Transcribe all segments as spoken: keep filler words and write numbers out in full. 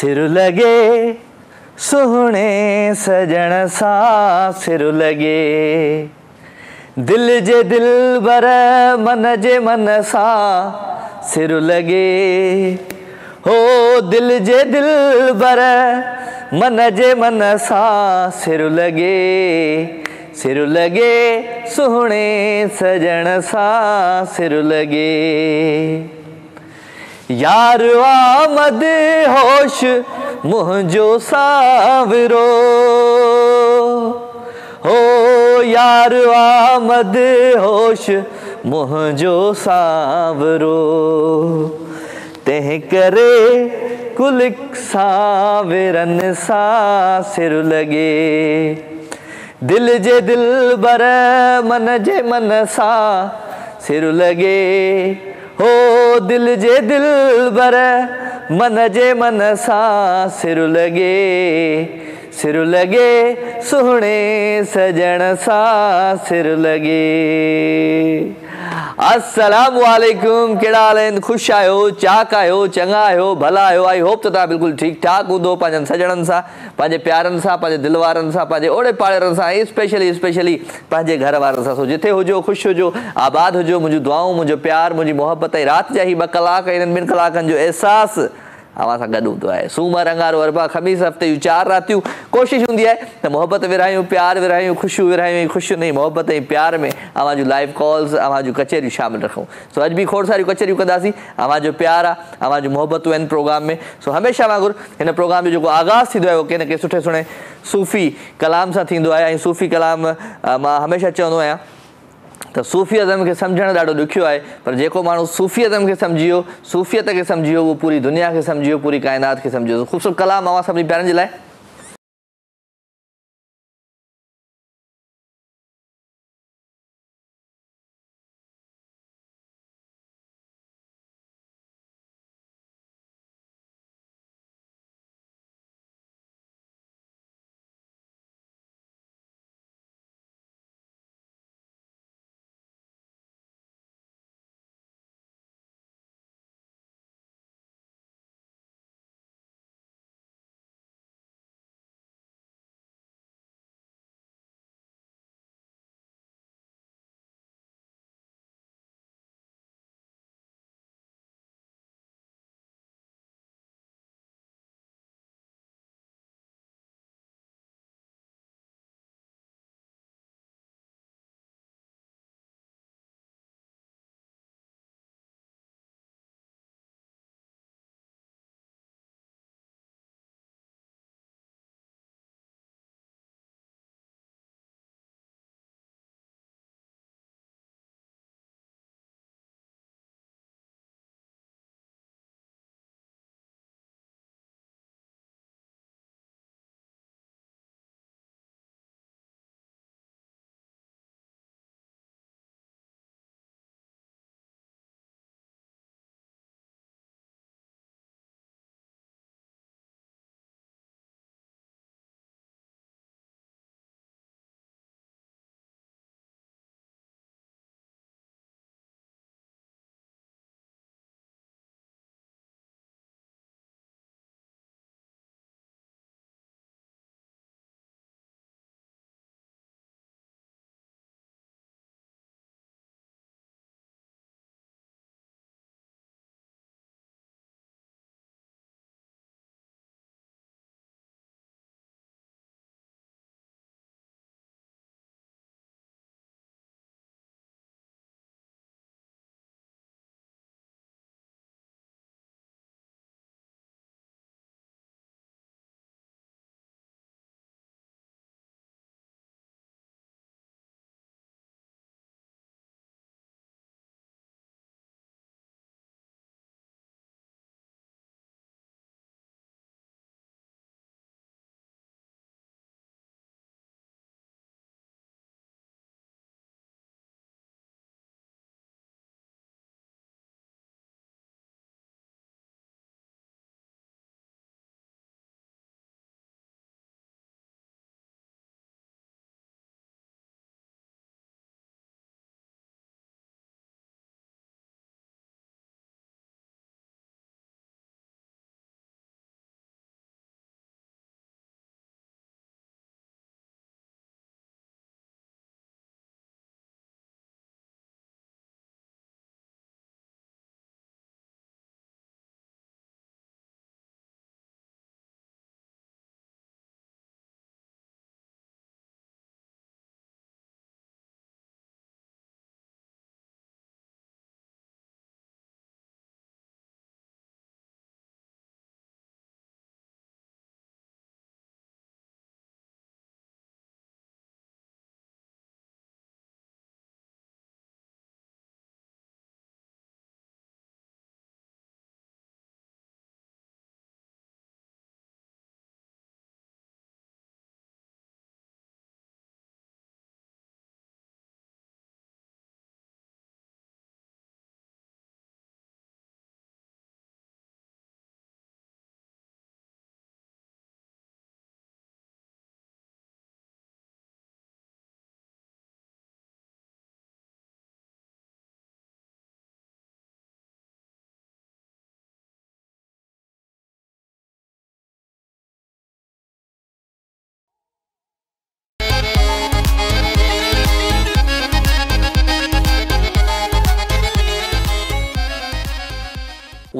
सिर लगे सुहणे सजण सा सिर लगे दिल जे दिल बर मन जे मन सा सिर लगे हो दिल जे दिल बर मन जे मन सा सिर लगे सिर लगे सुहणे सजण सा सिर लगे यार आमद होश मुंहिंजो सावरो हो यार आमद होश मुंहिंजो सावरो तंहिं करे कुल सावरन सा सिर लगे दिल जे दिल बर मन जे मन सा सिर लगे हो दिल जे दिल बर मन जे मन सा सिर लगे सिर लगे सुहणे सजण सा सिर लगे। अस्सलाम वालेकुम, कहिड़ा हाल आहिनि? ख़ुशि आहियो, चाक आहियो, चङा आहियो, भला आहियो? आई होप त तव्हां बिल्कुलु ठीकु ठाक हूंदो पंहिंजनि सजणनि सां, पंहिंजे प्यारनि सां, पंहिंजे दिलि वारनि सां, पंहिंजे ओड़े पाड़ेरनि सां, ऐं स्पेशली स्पेशली पंहिंजे घर वारनि सां। सो जिथे हुजो ख़ुशि हुजो, आबाद हुजो। मुंहिंजूं दुआऊं, मुंहिंजो प्यार, मुंहिंजी मोहबत ऐं राति जा ई ॿ कलाक इन्हनि ॿिनि कलाकनि जो अहसासु अव्हां सां गॾु हूंदो आहे। सूमर, अंगारो, अरबा, ख़मीस, हफ़्ते जूं चारि रातियूं। कोशिशि हूंदी आहे त मोहबत विरहायूं, प्यार विरहायूं, ख़ुशियूं विरहायूं ऐं ख़ुशियुनि ऐं मोहबत ऐं प्यार में अव्हां जूं लाइव कॉल्स, अव्हां जूं कचहरियूं शामिलु रखूं। सो अॼु बि खोड़ सारियूं कचहरियूं कंदासीं। अव्हां जो प्यार आहे, अव्हां जूं मोहबतूं आहिनि प्रोग्राम में। सो हमेशह वांगुरु हिन प्रोग्राम जो जेको आगाज़ थींदो आहे उहो कंहिं न कंहिं सुठे सुठे सूफ़ी कलाम सां थींदो आहे। ऐं सूफ़ी कलाम मां हमेशह चवंदो आहियां त सूफ़ियतम खे सम्झणु ॾाढो ॾुखियो आहे, पर जेको माण्हू सूफ़ियतम खे सम्झी वियो, सूफ़ियत खे सम्झी वियो, उहो पूरी दुनिया खे सम्झी वियो, पूरी काइनात खे सम्झी वियो। ख़ूबसूरत कलाम अव्हां सभिनी प्यारनि जे लाइ।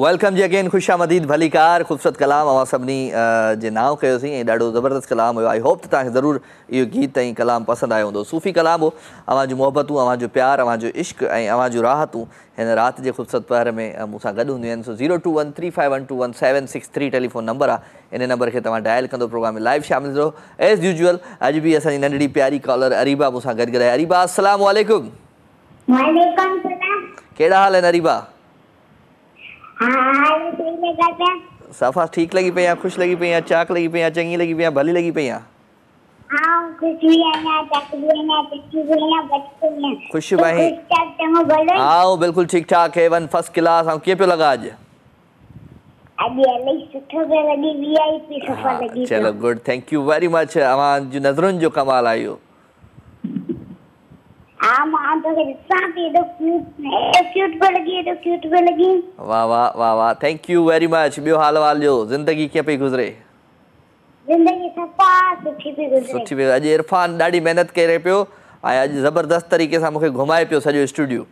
वेलकम जी अगेन, खुशामदीद, भली कार, ख़ूबसूरत कलाम अवां सभिनी जे नाव कयोसीं ऐं ॾाढो ज़बरदस्त कलाम हुयो। आई होप त तव्हांखे ज़रूरु इहो गीत ऐं कलाम पसंदि आयो हूंदो। सूफ़ी कलाम हो, अवां जूं मोहबतूं, अवां जो प्यार, अवां जो इश्क ऐं अवां जूं राहतूं हिन राति जे ख़ूबसूरत पहर में मूंसां गॾु हूंदियूं आहिनि। So zero two one three five one two one seven six three telephone number आहे। इन नंबर खे तव्हां डायल कंदो प्रोग्राम में लाइव शामिल रहो। एज़ यूजुअल अॼु बि असांजी नंढड़ी प्यारी कॉलर अरीबा मूंसां गॾु ॻाल्हाए। अरीबा अस्सलामु अलैकुम। वालेकुम सलाम। कहिड़ा हाल आहिनि अरीबा? हाल सही लगा पिया। सफ़ा ठीक लगी पई, खुश लगी पई, चाक लगी पई, चंगी लगी पई, भली लगी पई? हां खुश भी आया, चाक भी आया, पिच्ची भी आया, बच्चे भी आया। खुश भाई? खुश चाक तमो बोलो। आओ बिल्कुल ठीक ठाक है, वन फर्स्ट क्लास। हम के पे लगा आज? अभी अलई सुठो पे लगी, वीआईपी सफा लगी। चलो good, thank you very much. अवां जो नजरुन जो कमाल आयो। हां मां तो रिसा पे तो क्यूट है, क्यूट पे लगी, तो क्यूट पे लगी। वाह वाह वाह वाह, थैंक यू वेरी मच। बियो हाल वाल जो जिंदगी के पे गुजरे? जिंदगी सफा सुठी पे गुजरे। सुठी पे। अज इरफान ॾाढी मेहनत करे पियो ऐं अॼु ज़बरदस्त तरीक़े सां मूंखे घुमाए पियो सॼो स्टूडियो।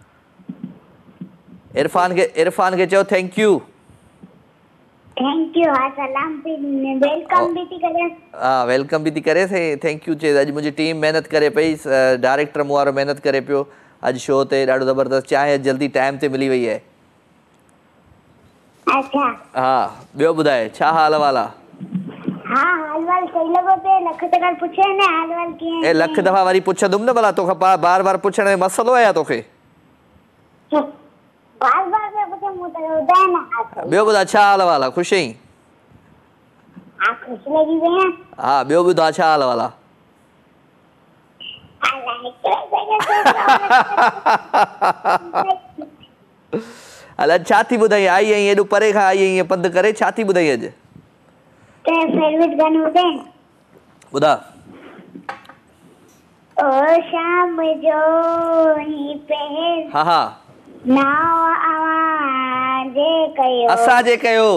इरफान के इरफान के चयो थैंक यू। Thank U. हां सलाम पे वेलकम भी थी करे। हां वेलकम भी थी करे से थैंक यू चे। अॼु मुंहिंजी टीम मेहनत करे पई, डायरेक्टर मूं वारो मेहनत करे पियो अॼु शो ते ॾाढो ज़बरदस्त। चांहि जल्दी टाइम ते मिली वई आहे। अच्छा। हा ॿियो ॿुधाए छा हाल वाल आहे? हाँ हाल वाल सही लॻो पे, लख टका पुछे न हाल वाल कीअं ए लख दफ़ा वरी पुछंदुमि न, भला तोखे बार बार पुछण में मसलो आहे तोखे? बार बार पे पुछे मूं त ॿुधाए न। ॿियो ॿुधाए छा हाल वाल आहे? खुश आहीं? हा खुश लॻी पई आहियां। हा ॿियो ॿुधाए छा हाल वाल आहे? अलाए छा थी ॿुधाई? आई आहीं एॾो परे खां आई आहीं पंधु करे, छा थी ॿुधाई अॼु? ते फेवरेट गानो ॿुधाए? ॿुधा। ओ शाम जो ही पहर हा हा नाव आवाज़े कयो, असांजे कयो।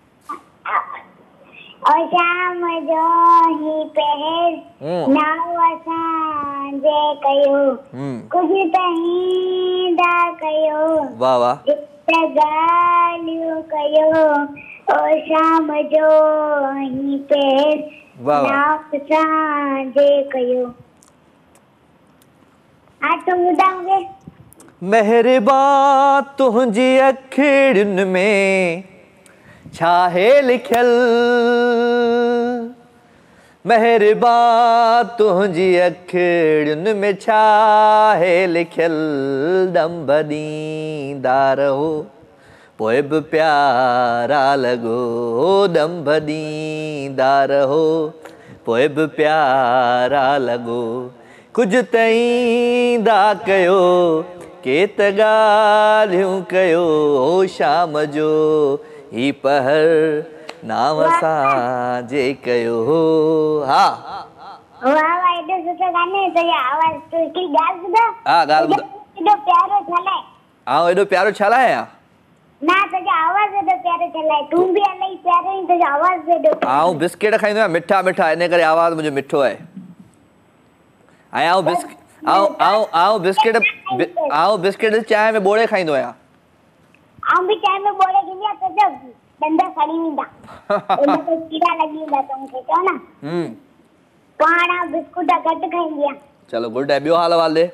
ओ शाम जो ही पहर नाव असांजे कयो, कुझु तहीं दा कयो। वाह वाह। ॻाल्हियूं कयो ओ शाम जो ही पहर नाव असांजे कयो। हा तूं ॿुधाओगे? मेहरबान तुंहिंजी अखियुनि में छा है लिखियल, मेहरबान तुंहिंजी अखियुनि में छा है लिखियल, दंभ ॾींदा रहो पोइ बि प्यारा लॻो, दंभ ॾींदा रहो पोइ बि प्यारा लॻो, कुझु तईं दा कयो के त ॻाल्हियूं कयो, ओ शाम जो ही पहर नाव असांजे कयो। हा वाह वाह एॾो सुठो गानो है। तुंहिंजी आवाज़ तूं हिकिड़ी ॻाल्हि ॿुधा? हा ॻाल्हि ॿुधा। एॾो प्यारो छलाए? आउं एॾो प्यारो छा आहियां? ना तुंहिंजी आवाज़ एॾो प्यारो छलाए? तूं बि इलाही प्यारो आहीं, तुंहिंजी आवाज़ एॾो प्यारो। आउं बिस्किट खाईंदो आहियां मिठा मिठा, इन करे आवाज़ मुंहिंजो मिठो आहे। ऐं आउं बिस्किट आउं आउं आउं बिस्किट आउं बिस्किट चांहि में ॿोड़े खाईंदो आहियां। आउं बि चांहि में ॿोड़े खाईंदी आहियां, तुंहिंजा ॾंद खणी वेंदा, उनखे कीड़ा लॻी वेंदा, त मूंखे चओ न। हम्म पाण बिस्कुट घटि खाईंदी आहियां। चलो गुड आहे। ॿियो हाल वाल ॾे?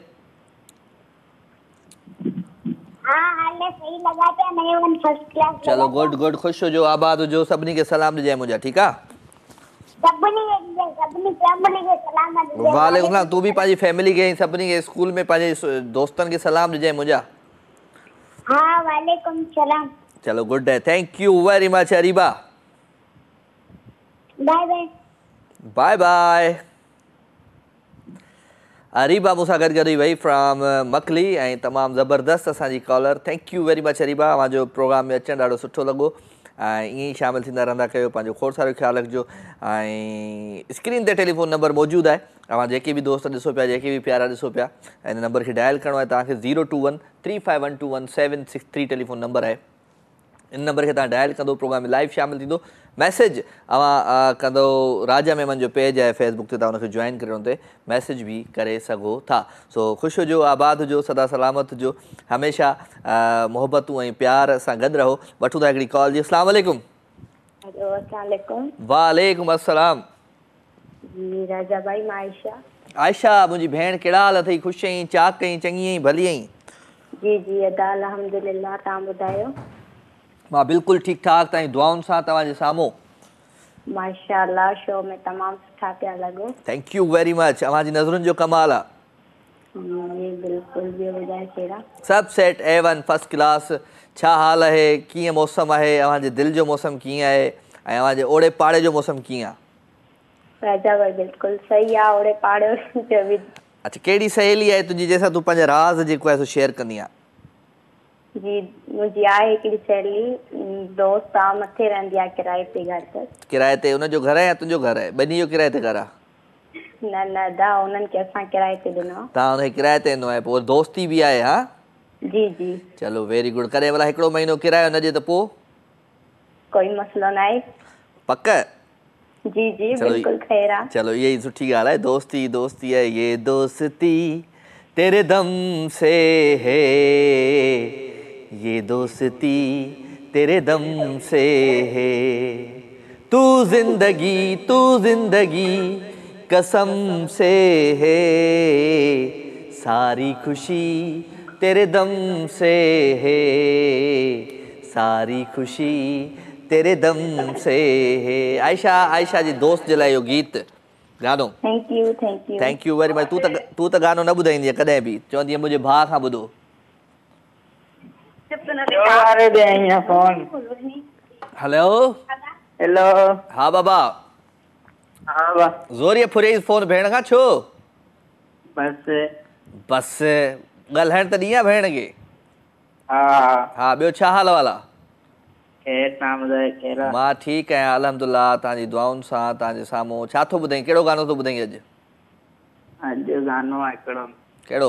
हा हाल सही लॻा पिया, नयो वन फर्स्ट क्लास। चलो गुड गुड, ख़ुशि हुजो, आबाद हुजो, सभिनी खे सलाम ॾिजांइ मुंहिंजा, ठीकु आहे? सभिनी खे सभिनी फैमिली खे सलाम ॾिजांइ। वालेकुम सलाम। तूं बि पंहिंजी फैमिली खे सभिनी खे स्कूल में पंहिंजे दोस्तनि खे सलाम ॾिजांइ मुंहिंजा। हा वालेकुम सलाम। चलो गुड है, thank you very much Areeba. Bye bye bye bye. Areeba मूंसां गॾु गॾु वई फ्रॉम मकली ऐं तमामु ज़बरदस्त असांजी caller. Thank you very much Areeba, अवांजो प्रोग्राम में अचणु ॾाढो सुठो लॻो ऐं ईअं ई शामिलु थींदा रहंदा कयो। पंहिंजो खोड़ सारो ख़्यालु रखिजो ऐं स्क्रीन ते टेलीफोन नंबर मौजूदु आहे। अवां जेके बि दोस्त ॾिसो पिया, जेके बि प्यारा ॾिसो पिया, हिन नंबर खे डायल करिणो आहे तव्हांखे। Zero two one three five one two one seven six three telephone number आहे। इन नंबर खे तव्हां डायल कंदो, प्रोग्राम में लाइव शामिलु थींदो। मैसेज अवां कंदो राजा मेमन जो पेज है फेसबुक ते तव्हां उनखे जॉइन करे उन ते मैसेज भी करे सघो था। सो ख़ुशि हुजो, आबाद हुजो, सदा सलामत हुजो, हमेशह मोहबतूं ऐं प्यार सां गॾु रहो। वठूं था हिकिड़ी कॉल जी। अस्सलाम वालेकुम। हेलो अस्सलाम वालेकुम। वालेकुम अस्सलाम। जी राजा भाई, मां आयशा। आयशा मुंहिंजी भेण, कहिड़ा हाल अथई? ख़ुशि आहीं, चाक आहीं, चङी आहीं, भली आहीं? जी जी अदा अल्हम्दुलिल्लाह, तव्हां ॿुधायो? मां बिल्कुलु ठीकु ठाक, तव्हांजी दुआउनि सां तव्हांजे साम्हूं। माशाअल्लाह, शो में तमामु सुठा पिया लॻो। Thank you very much. अव्हांजी नज़रुनि जो कमाल आहे। जी बिल्कुलु, ॿियो ॿुधायो कहिड़ा? सभु set, A one, first class. छा हाल आहे? कीअं मौसम आहे? अव्हांजे दिलि जो मौसम कीअं आहे ऐं अव्हांजे ओड़े पाड़े जो मौसम कीअं आहे? राजा भाई बिल्कुलु सही आहे, ओड़े पाड़े जो बि। अच्छा, कहिड़ी सहेली आहे तुंहिंजी जंहिंसां तूं पंहिंजा राज़ जेको आहे सो शेयर कंदी आहे? जी मुंहिंजी आहे हिकिड़ी सहेली, दोस्त आहे, मथे रहंदी आहे किराए ते घर ते। किराए ते? उनजो घर आहे या तुंहिंजो घर आहे? ॿिन्ही जो किराए ते घर आहे? न न दा, उन्हनि खे असां किराए ते ॾिनो आहे। तव्हां हुनखे किराए ते ॾिनो आहे, पोइ दोस्ती बि आहे? हा जी जी। चलो वेरी गुड। कॾहिं भला हिकिड़ो महीनो किरायो न ॾिए त पोइ? कोई मसलो न आहे। पक? जी जी बिल्कुलु ख़ैर आहे। चलो इहा ई सुठी ॻाल्हि आहे। दोस्ती दोस्ती है, ये दोस्ती तेरे दम से है, ये दोस्ती तेरे दम से है, तू जिंदगी तू जिंदगी कसम से है, सारी खुशी तेरे दम से है, सारी खुशी तेरे दम से है। आयशा, आयशा जी दोस्त जे लाइ इहो गीत गानो। Thank you thank you thank you very much. तूं त तूं त गानो न ॿुधाईंदी आहे कॾहिं बि, चवंदी आहे मुंहिंजे भाउ खां ॿुधो। Hello hello. हा बाबा। हा बा। ज़ोरीअ फुरियई फोन भेण खां छो? बस बस ॻाल्हाइण त ॾींहुं आहे भेण खे। हा हा ॿियो छा हाल वाला? खैर, तव्हां ॿुधायो कहिड़ा? मां ठीकु आहियां अल्हम्दुलिल्लाह, तव्हांजी दुआउनि सां तव्हांजे साम्हूं। छा थो ॿुधाई, कहिड़ो गानो थो ॿुधाई अॼु? अॼु गानो आहे हिकिड़ो। कहिड़ो?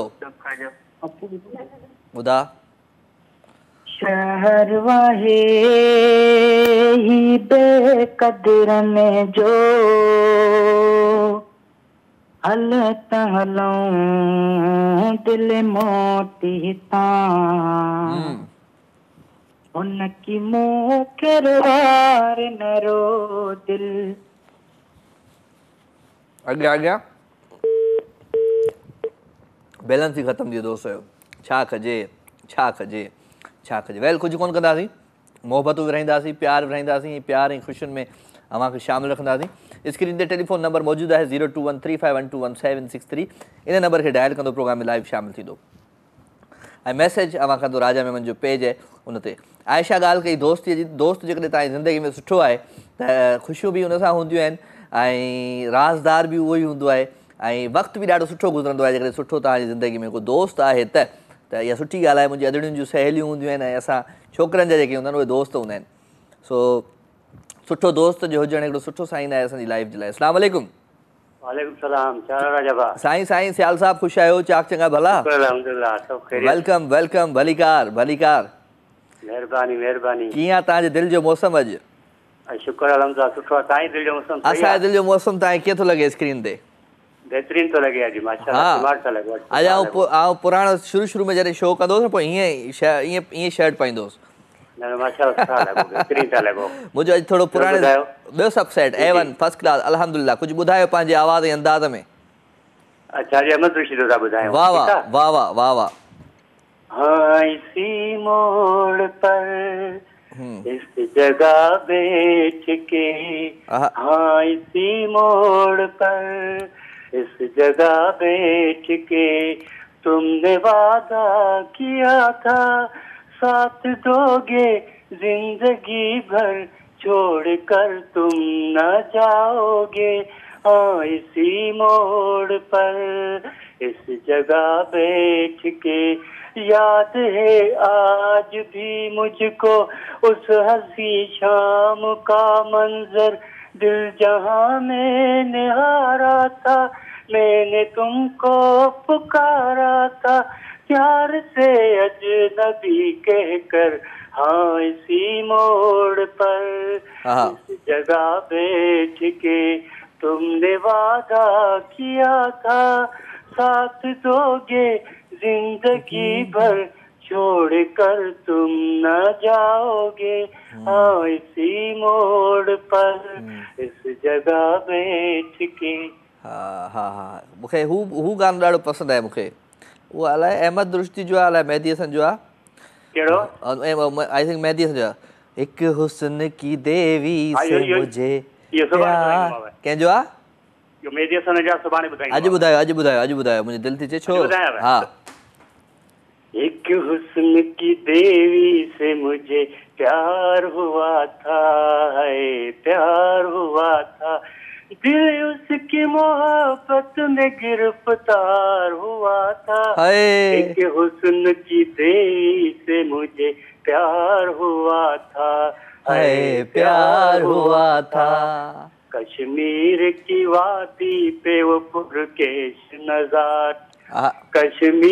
ॿुधा। शहर वाहे ही बेक़दरनि जो हल त हलऊं दिलि मोटी तां, उन की मुंह के रोवार न रो दिल। अॻियां अॻियां बैलेंस ई ख़तमु थी वियो दोस्त जो। छा कजे छा कजे छा कजे। वेल कुझु कोन कंदासीं, मोहबतूं विरहाईंदासीं, प्यार विरहाईंदासीं, प्यार ऐं ख़ुशियुनि में अव्हांखे शामिलु रखंदासीं। स्क्रीन ते टेलीफोन नंबर मौजूदु आहे zero two one three five one two one seven six three. इन नंबर खे डायल कंदो प्रोग्राम में लाइव शामिलु थींदो। ऐं मैसेज अव्हां कंदो राजा मेमन जो पेज आहे उन ते। आयशा ॻाल्हि कई दोस्तीअ जी। दोस्त जेकॾहिं तव्हांजी ज़िंदगी में सुठो आहे त ख़ुशियूं बि उन सां हूंदियूं आहिनि ऐं राज़दार बि उहो ई हूंदो आहे ऐं वक़्तु बि ॾाढो सुठो गुज़रंदो आहे जेकॾहिं सुठो तव्हांजी ज़िंदगी में को दोस्त आहे त त इहा सुठी ॻाल्हि आहे। मुंहिंजी अदड़ियुनि जूं सहेलियूं हूंदियूं आहिनि ऐं असां छोकिरनि जा जेके हूंदा आहिनि उहे दोस्त हूंदा आहिनि। सो सुठो दोस्त जो हुजणु हिकिड़ो सुठो साइन आहे असांजी लाइफ जे लाइ। अस्सलाम वालेकुम। वालेकुम सलाम। राजा भाउ? साईं साईं सियाल साहब, ख़ुशि आहियो? चाक चङा भला? अल्हम्दुलिल्लाह सब खैरियत। Welcome welcome. भलीकार भलीकार। महिरबानी महिरबानी। कीअं आहे तव्हांजे दिलि जो मौसम अॼु? शुक्र अल्हम्दुलिल्लाह सुठो आहे। तव्हांजे दिलि जो मौसम? असांजे दिलि जो मौसम तव्हांखे कीअं थो लॻे स्क्रीन ते? बेहतरीन थो लॻे अॼु माशाअल्लाह, स्मार्ट थो लॻे। अॼु आउं आउं पुराणो शुरू शुरू में जॾहिं शो कंदो हुउसि न पोइ हीअं ईअं ईअं शर्ट पाईंदो हुउसि। न माशाअल्लाह सुठा लॻो, बेहतरीन था लॻो। मुंहिंजो अॼु थोरो पुराणे ॿियो सभु set A one first class अल्हम्दुलिल्लाह। कुझु ॿुधायो पंहिंजे आवाज़ ऐं अंदाज़ में। अच्छा जी अहमद रशीद था ॿुधायो। वाह वाह वाह वाह वाह वाह। हाँ इसी मोड़ पर इस जगह बैठ के, हाँ इसी मोड़ पर इस जगह बैठ के तुमने वादा किया था साथ दोगे जिंदगी भर, छोड़ कर तुम न जाओगे। हाँ इसी मोड़ पर इस जगह बैठ के, याद है आज भी मुझको उस हंसी शाम का मंजर, दिल जहां में निहारा था मैंने तुमको पुकारा था प्यार से अजनबी कहकर, हाँ इसी मोड़ पर इस जगह बैठ के तुमने वादा किया था साथ दोगे जिंदगी भर, छोड़ कर तुम न जाओगे, हाँ इसी मोड़ पर इस जगह बैठ के। हाँ हाँ हाँ मूंखे हू हू गानो ॾाढो पसंदि आहे मूंखे। उहो अलाए अहमद रुश्दी जो आहे, अलाए मेहदी हसन जो आहे, कहिड़ो? आई थिंक मेहदी हसन जो आहे। एक हुस्न की देवी से मुझे प्यार, कंहिंजो आहे? मेहदी हसन जा सुभाणे ॿुधाईंदो। अॼु ॿुधायो अॼु ॿुधायो अॼु ॿुधायो मुंहिंजी दिलि थी चए छो। हाँ एक हुस्न की देवी से मुझे प्यार हुआ था, है प्यार हुआ था, दिल उसकी मोहब्बत में गिरफ्तार हुआ था। एक हुस्न की देवी से मुझे प्यार हुआ था, है प्यार हुआ था। कश्मीर की वादी पे वो पुरकेश नज़ार, कश्मीर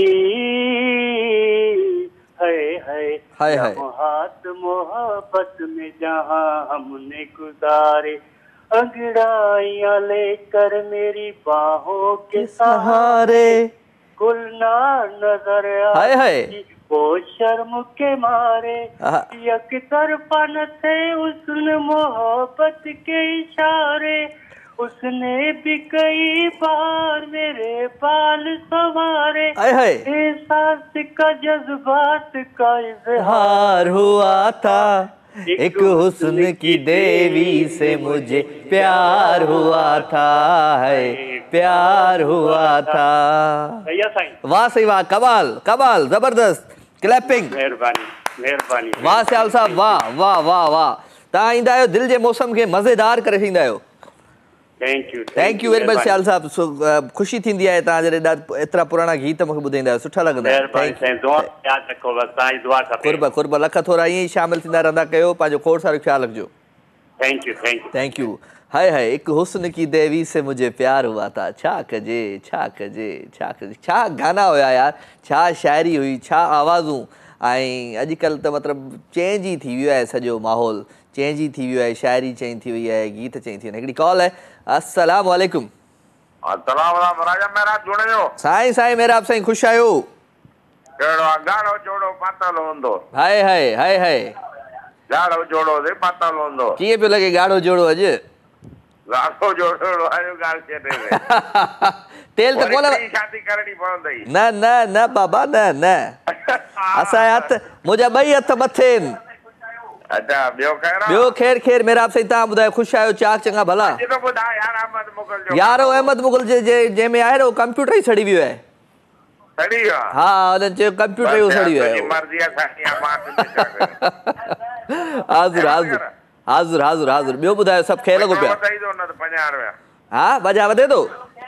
है है हाय हाय हाथ मोहब्बत में जहाँ हमने गुजारे, अंगड़ाइयाँ लेकर मेरी बाहों के सहारे, गुलनार नजर आई वो शर्म के मारे, एक तरफा न थे उसने मोहब्बत के इशारे, उसने भी कई बार मेरे बाल संवारे, एहसास का जज्बात का इजहार हुआ था, एक हुस्न की देवी से मुझे प्यार हुआ था, है प्यार हुआ था। वाह सही वाह, कमाल कमाल, जबरदस्त, क्लैपिंग, मेहरबानी मेहरबानी। वाह सियाल साहब, वाह वाह वाह वाह। तव्हां ईंदा आहियो दिलि जे मौसम खे मज़ेदार करे छॾींदा आहियो। Thank you thank you very much Sial साहब, ख़ुशी थींदी आहे तव्हां जॾहिं एतिरा पुराणा गीत मूंखे ॿुधाईंदा आहियो, सुठा लॻंदा आहिनि। कुर्ब कुर्ब लख थोरा ईअं ई शामिल थींदा रहंदा कयो, पंहिंजो खोड़ सारो ख़्यालु रखिजो। Thank you thank you thank you. हाय हाय एक हुस्न की देवी से मुझे प्यार हुआ था, छा कजे छा कजे छा कजे, छा गाना हुया यार, छा शाइरी हुई, छा आवाज़ूं। ऐं अॼुकल्ह त मतिलबु चेंज ई थी वियो आहे सॼो माहौल, चेंज ई थी वियो आहे, शाइरी चेंज थी वई आहे, गीत चेंज थी विया आहिनि। हिकिड़ी कॉल आहे। अस्सलाम वालेकुम। साईं साईं मेहराब साईं, ख़ुशि आहियो? हाय हाय हाय हाय, कीअं पियो लॻे ॻाढ़ो जोड़ो अॼु? तेल त कोन, न न न बाबा न न, असांजे हथ, मुंहिंजा ॿई हथ मथे आहिनि। ॿियो ख़ैर ख़ैर मेहराब साईं, तव्हां ॿुधायो ख़ुशि आहियो? चाक चङा भला? यारो अहमद मुगल जे जंहिंमें आहे न, कंप्यूटर ई सड़ी वियो आहे। हाँ हुननि चयो कंप्यूटर ई सड़ी वियो आहे। हाज़ुर हाज़ुर हाज़ुर हाज़ुर हाज़ुर। ॿियो ॿुधायो सभु ख़ैर लॻो पिया? हा बजा वधे थो?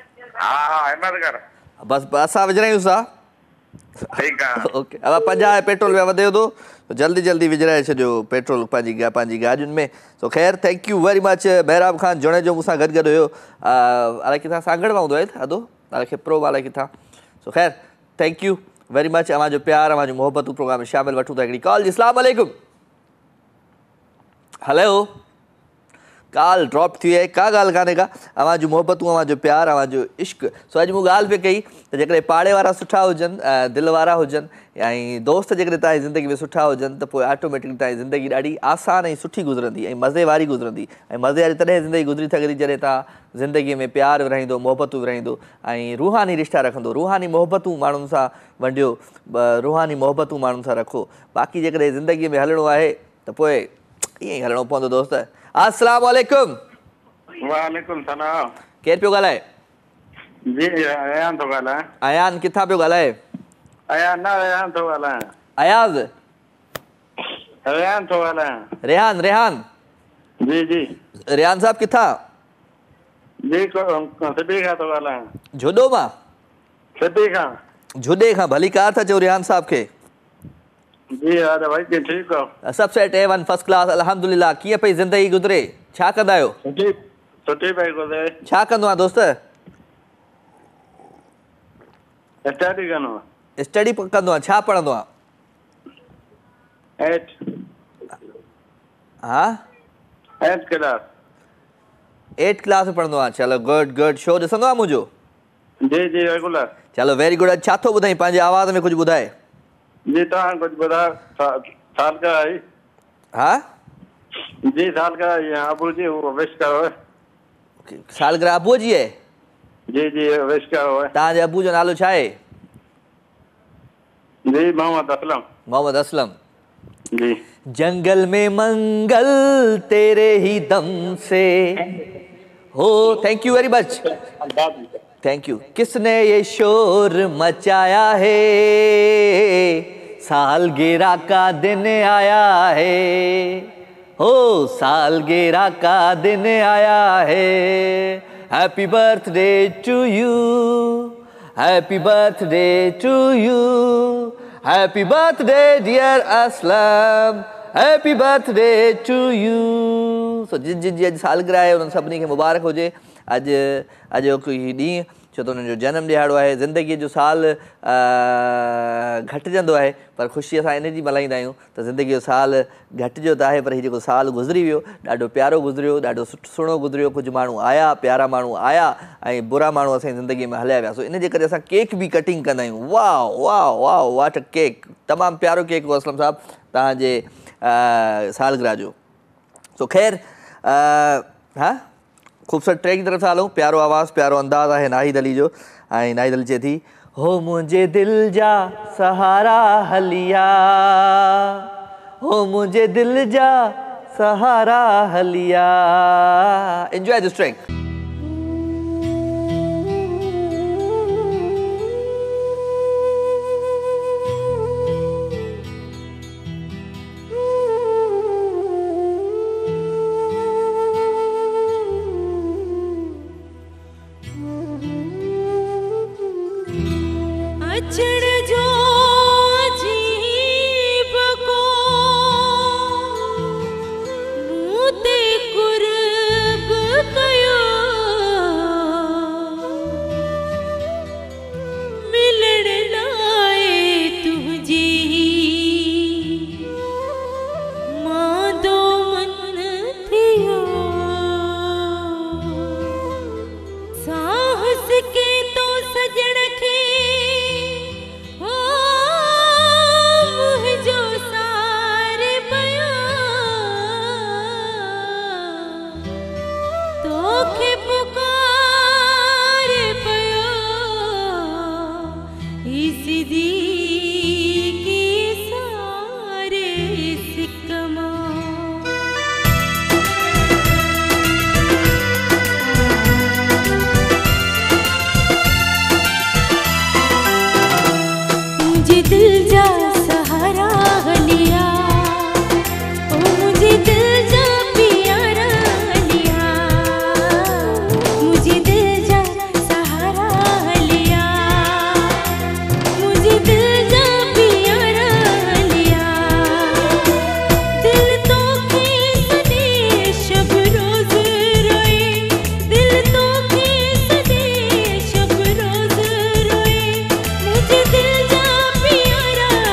बसि असां विझरायूं था। ओके, अब पंजाह पेट्रोल पिया वधे थो, जल्दी जल्दी विझराए छॾियो पेट्रोल पंहिंजी पंहिंजी गाॾियुनि में। सो ख़ैर थैंक यू वेरी मच मेहराब ख़ान, जुणे जो मूंसां गॾु गॾु हुयो। अलाए किथां सागड़ मां हूंदो आहे अदो, अलाए खेप्रो अलाए किथां। सो ख़ैर थैंक यू वेरी मच, अवांजो प्यार अवांजो मोहबतूं प्रोग्राम में शामिल वठूं था। हिकिड़ी कॉल जी। अस्सलाम वालेकुम। हेलो, कॉल ड्रॉप थी आहे, का ॻाल्हि कान्हे का। अवांजो मोहबतूं, अवांजो प्यार, अवांजो इश्क़। सो अॼु मूं ॻाल्हि पे कई त जेकॾहिं पाड़े वारा सुठा हुजनि, दिलि वारा हुजनि, ऐं दोस्त जेकॾहिं तव्हांजी ज़िंदगी में सुठा हुजनि, त पोइ ऑटोमेटिकली तव्हांजी ज़िंदगी ॾाढी आसान ऐं सुठी गुज़रंदी ऐं मज़े वारी गुज़रंदी। ऐं मज़े वारी तॾहिं ज़िंदगी गुज़री सघंदी जॾहिं तव्हां ज़िंदगीअ में प्यार विरहाईंदो, मोहबतूं विरहाईंदो ऐं रूहानी रिश्ता रखंदो, रूहानी मोहबतूं माण्हुनि सां वंडियो, रूहानी मोहबतूं माण्हुनि सां रखो। बाक़ी जेकॾहिं ज़िंदगीअ में हलणो आहे त पोइ ईअं ई हलणो पवंदो दोस्त। अस्सलाम वालेकुम। वालेकुम सलाम। केरु पियो ॻाल्हाए? जी अयान थो ॻाल्हायां। अयान किथां पियो ॻाल्हाए? अयान न अयान थो ॻाल्हायां। अयाज़? रेहान थो ॻाल्हायां। रेहान रेहान जी जी। रेहान साहब किथां? जी सिटी खां थो ॻाल्हायां। झोॾो मां? सिटी खां। झोॾे खां। भली कार था चओ रेहान साहब खे? जी हा भाई ठीक हो? सब set A one first class अल्हम्दुलिल्लाह। कीअं पई ज़िंदगी गुज़रे? छा कंदा आहियो? सुठी सुठी पई गुज़रे। छा कंदो आहे दोस्त? स्टडी कंदो आहियां। स्टडी कंदो आहे, छा पढ़ंदो आहे? एट हा एट क्लास। एट क्लास में पढ़ंदो आहे। चलो गुड गुड। शो ॾिसंदो आहे मुंहिंजो? जी जी रेगुलर। चलो वेरी गुड। छा थो ॿुधाई पंहिंजे आवाज़ में कुझु ॿुधाए? जी तव्हां कुझु ॿुधायो। साल का आई? हा जी साल का अबू जी वो विश करो। सालगिरह अबूअ जी आहे? जी जी विश करो। तव्हांजे अबू जो नालो छा आहे? जी मोहम्मद असलम। मोहम्मद असलम जी। जंगल में मंगल तेरे ही दम से हो। Thank you very much. Thank you. किसने ये शोर मचाया है, सालगिरह का दिन आया है, हो सालगिरह का दिन आया है। Happy birthday to you, happy birthday to you, happy birthday dear Aslam, happy birthday to you. सो जिन जिन जी अॼु सालगिरह आहे उन्हनि सभिनी खे मुबारक हुजे। अॼु अॼु कोई ॾींहुं छो त उन्हनि जो जनम ॾिहाड़ो आहे। ज़िंदगीअ जो साल घटिजंदो आहे पर ख़ुशी असां इन जी मल्हाईंदा आहियूं त ज़िंदगीअ जो साल घटिजो त आहे पर हीउ जेको साल गुज़री वियो ॾाढो प्यारो गुज़रियो, ॾाढो सुठो सुहिणो गुज़रियो। कुझु माण्हू आया, प्यारा माण्हू आया ऐं बुरा माण्हू असांजी ज़िंदगीअ में हलिया विया। सो इन जे करे असां केक बि कटिंग कंदा आहियूं। वाह वाह वाह वाट अ केक। तमामु प्यारो केक हो असलम साहब तव्हांजे सालगिरह जो। सो ख़ैर हा ख़ूबसूरत ट्रैक की तरफ़ सां हलूं। प्यारो आवाज़, प्यारो अंदाज़ आहे नाहिद अली जो। ऐं नाहिद अली चए थी, हो मुंहिंजे दिल जा सहारा हलिया, हो मुंहिंजे दिल जा सहारा हलिया। Enjoy this track. दिल जा प्यारा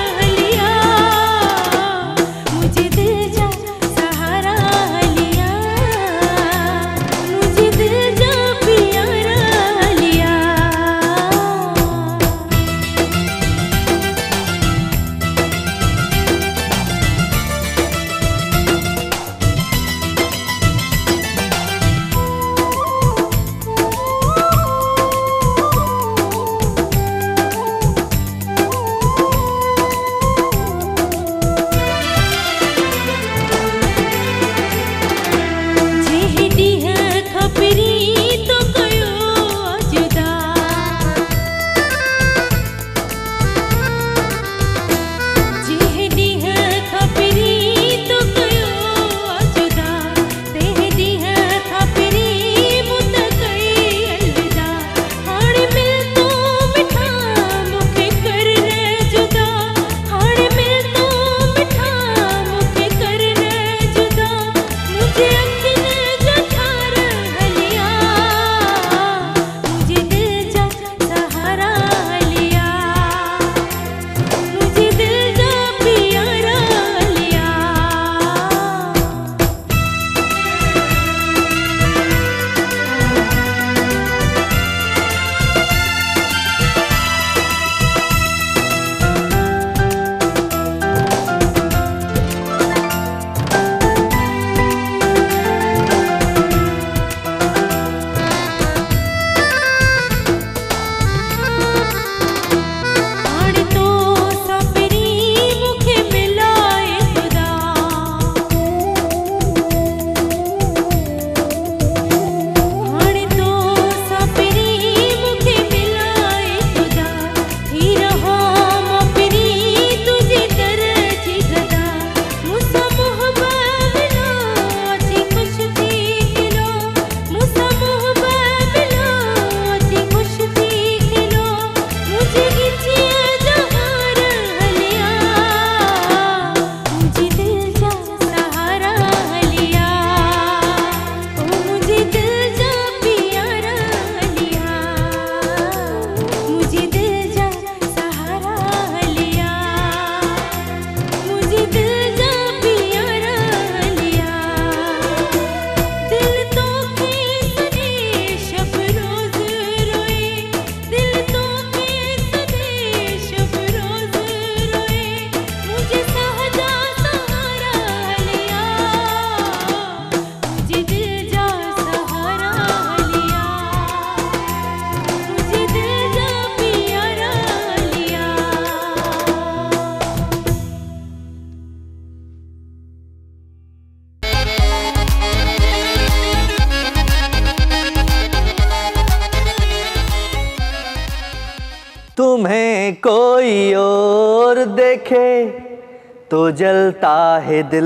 कोई और देखे तो जलता है दिल,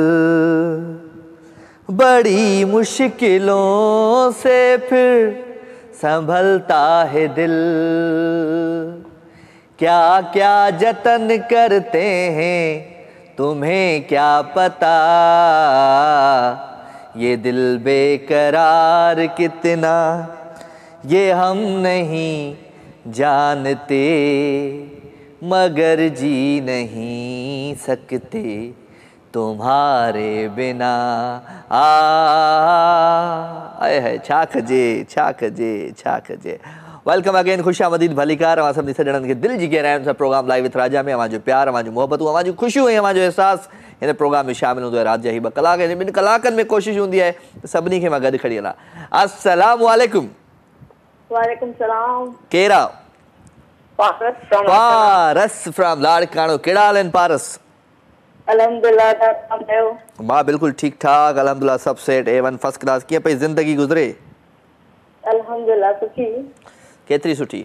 बड़ी मुश्किलों से फिर संभलता है दिल। क्या क्या जतन करते हैं तुम्हें क्या पता, ये दिल बेकरार कितना ये हम नहीं जानते, मगर जी नहीं सकते तुम्हारे बिना। आ आए है छा कजे छा कजे छा कजे। वेलकम अगेन, खुश आमदीद भलीकार। अवां सभिनी सजणनि खे दिल जी गहराइयुनि सां प्रोग्राम लाइव विथ राजा में अवां जो प्यार, अवां जो मोहबतूं, अवां जूं ख़ुशियूं ऐं अवां जो एहसास हिन प्रोग्राम में शामिल हूंदो आहे। रात जा ही ॿ कलाक, हिन ॿिनि कलाकनि में कोशिशि हूंदी आहे त सभिनी खे मां गॾु खणी हलां। अस्सलामु वालेकुम। वालेकुम सलाम। केरु आहे? Paras from Paras from Larkana. कहिड़ा हाल आहिनि पारस? अल्हम्दुलिल्लाह, तव्हां ॿुधायो? मां बिल्कुलु ठीकु ठाक, अल्हम्दुलिल्लाह, सभु set A one first class. कीअं पई ज़िंदगी गुज़रे? अल्हम्दुलिल्लाह सुठी। केतिरी सुठी?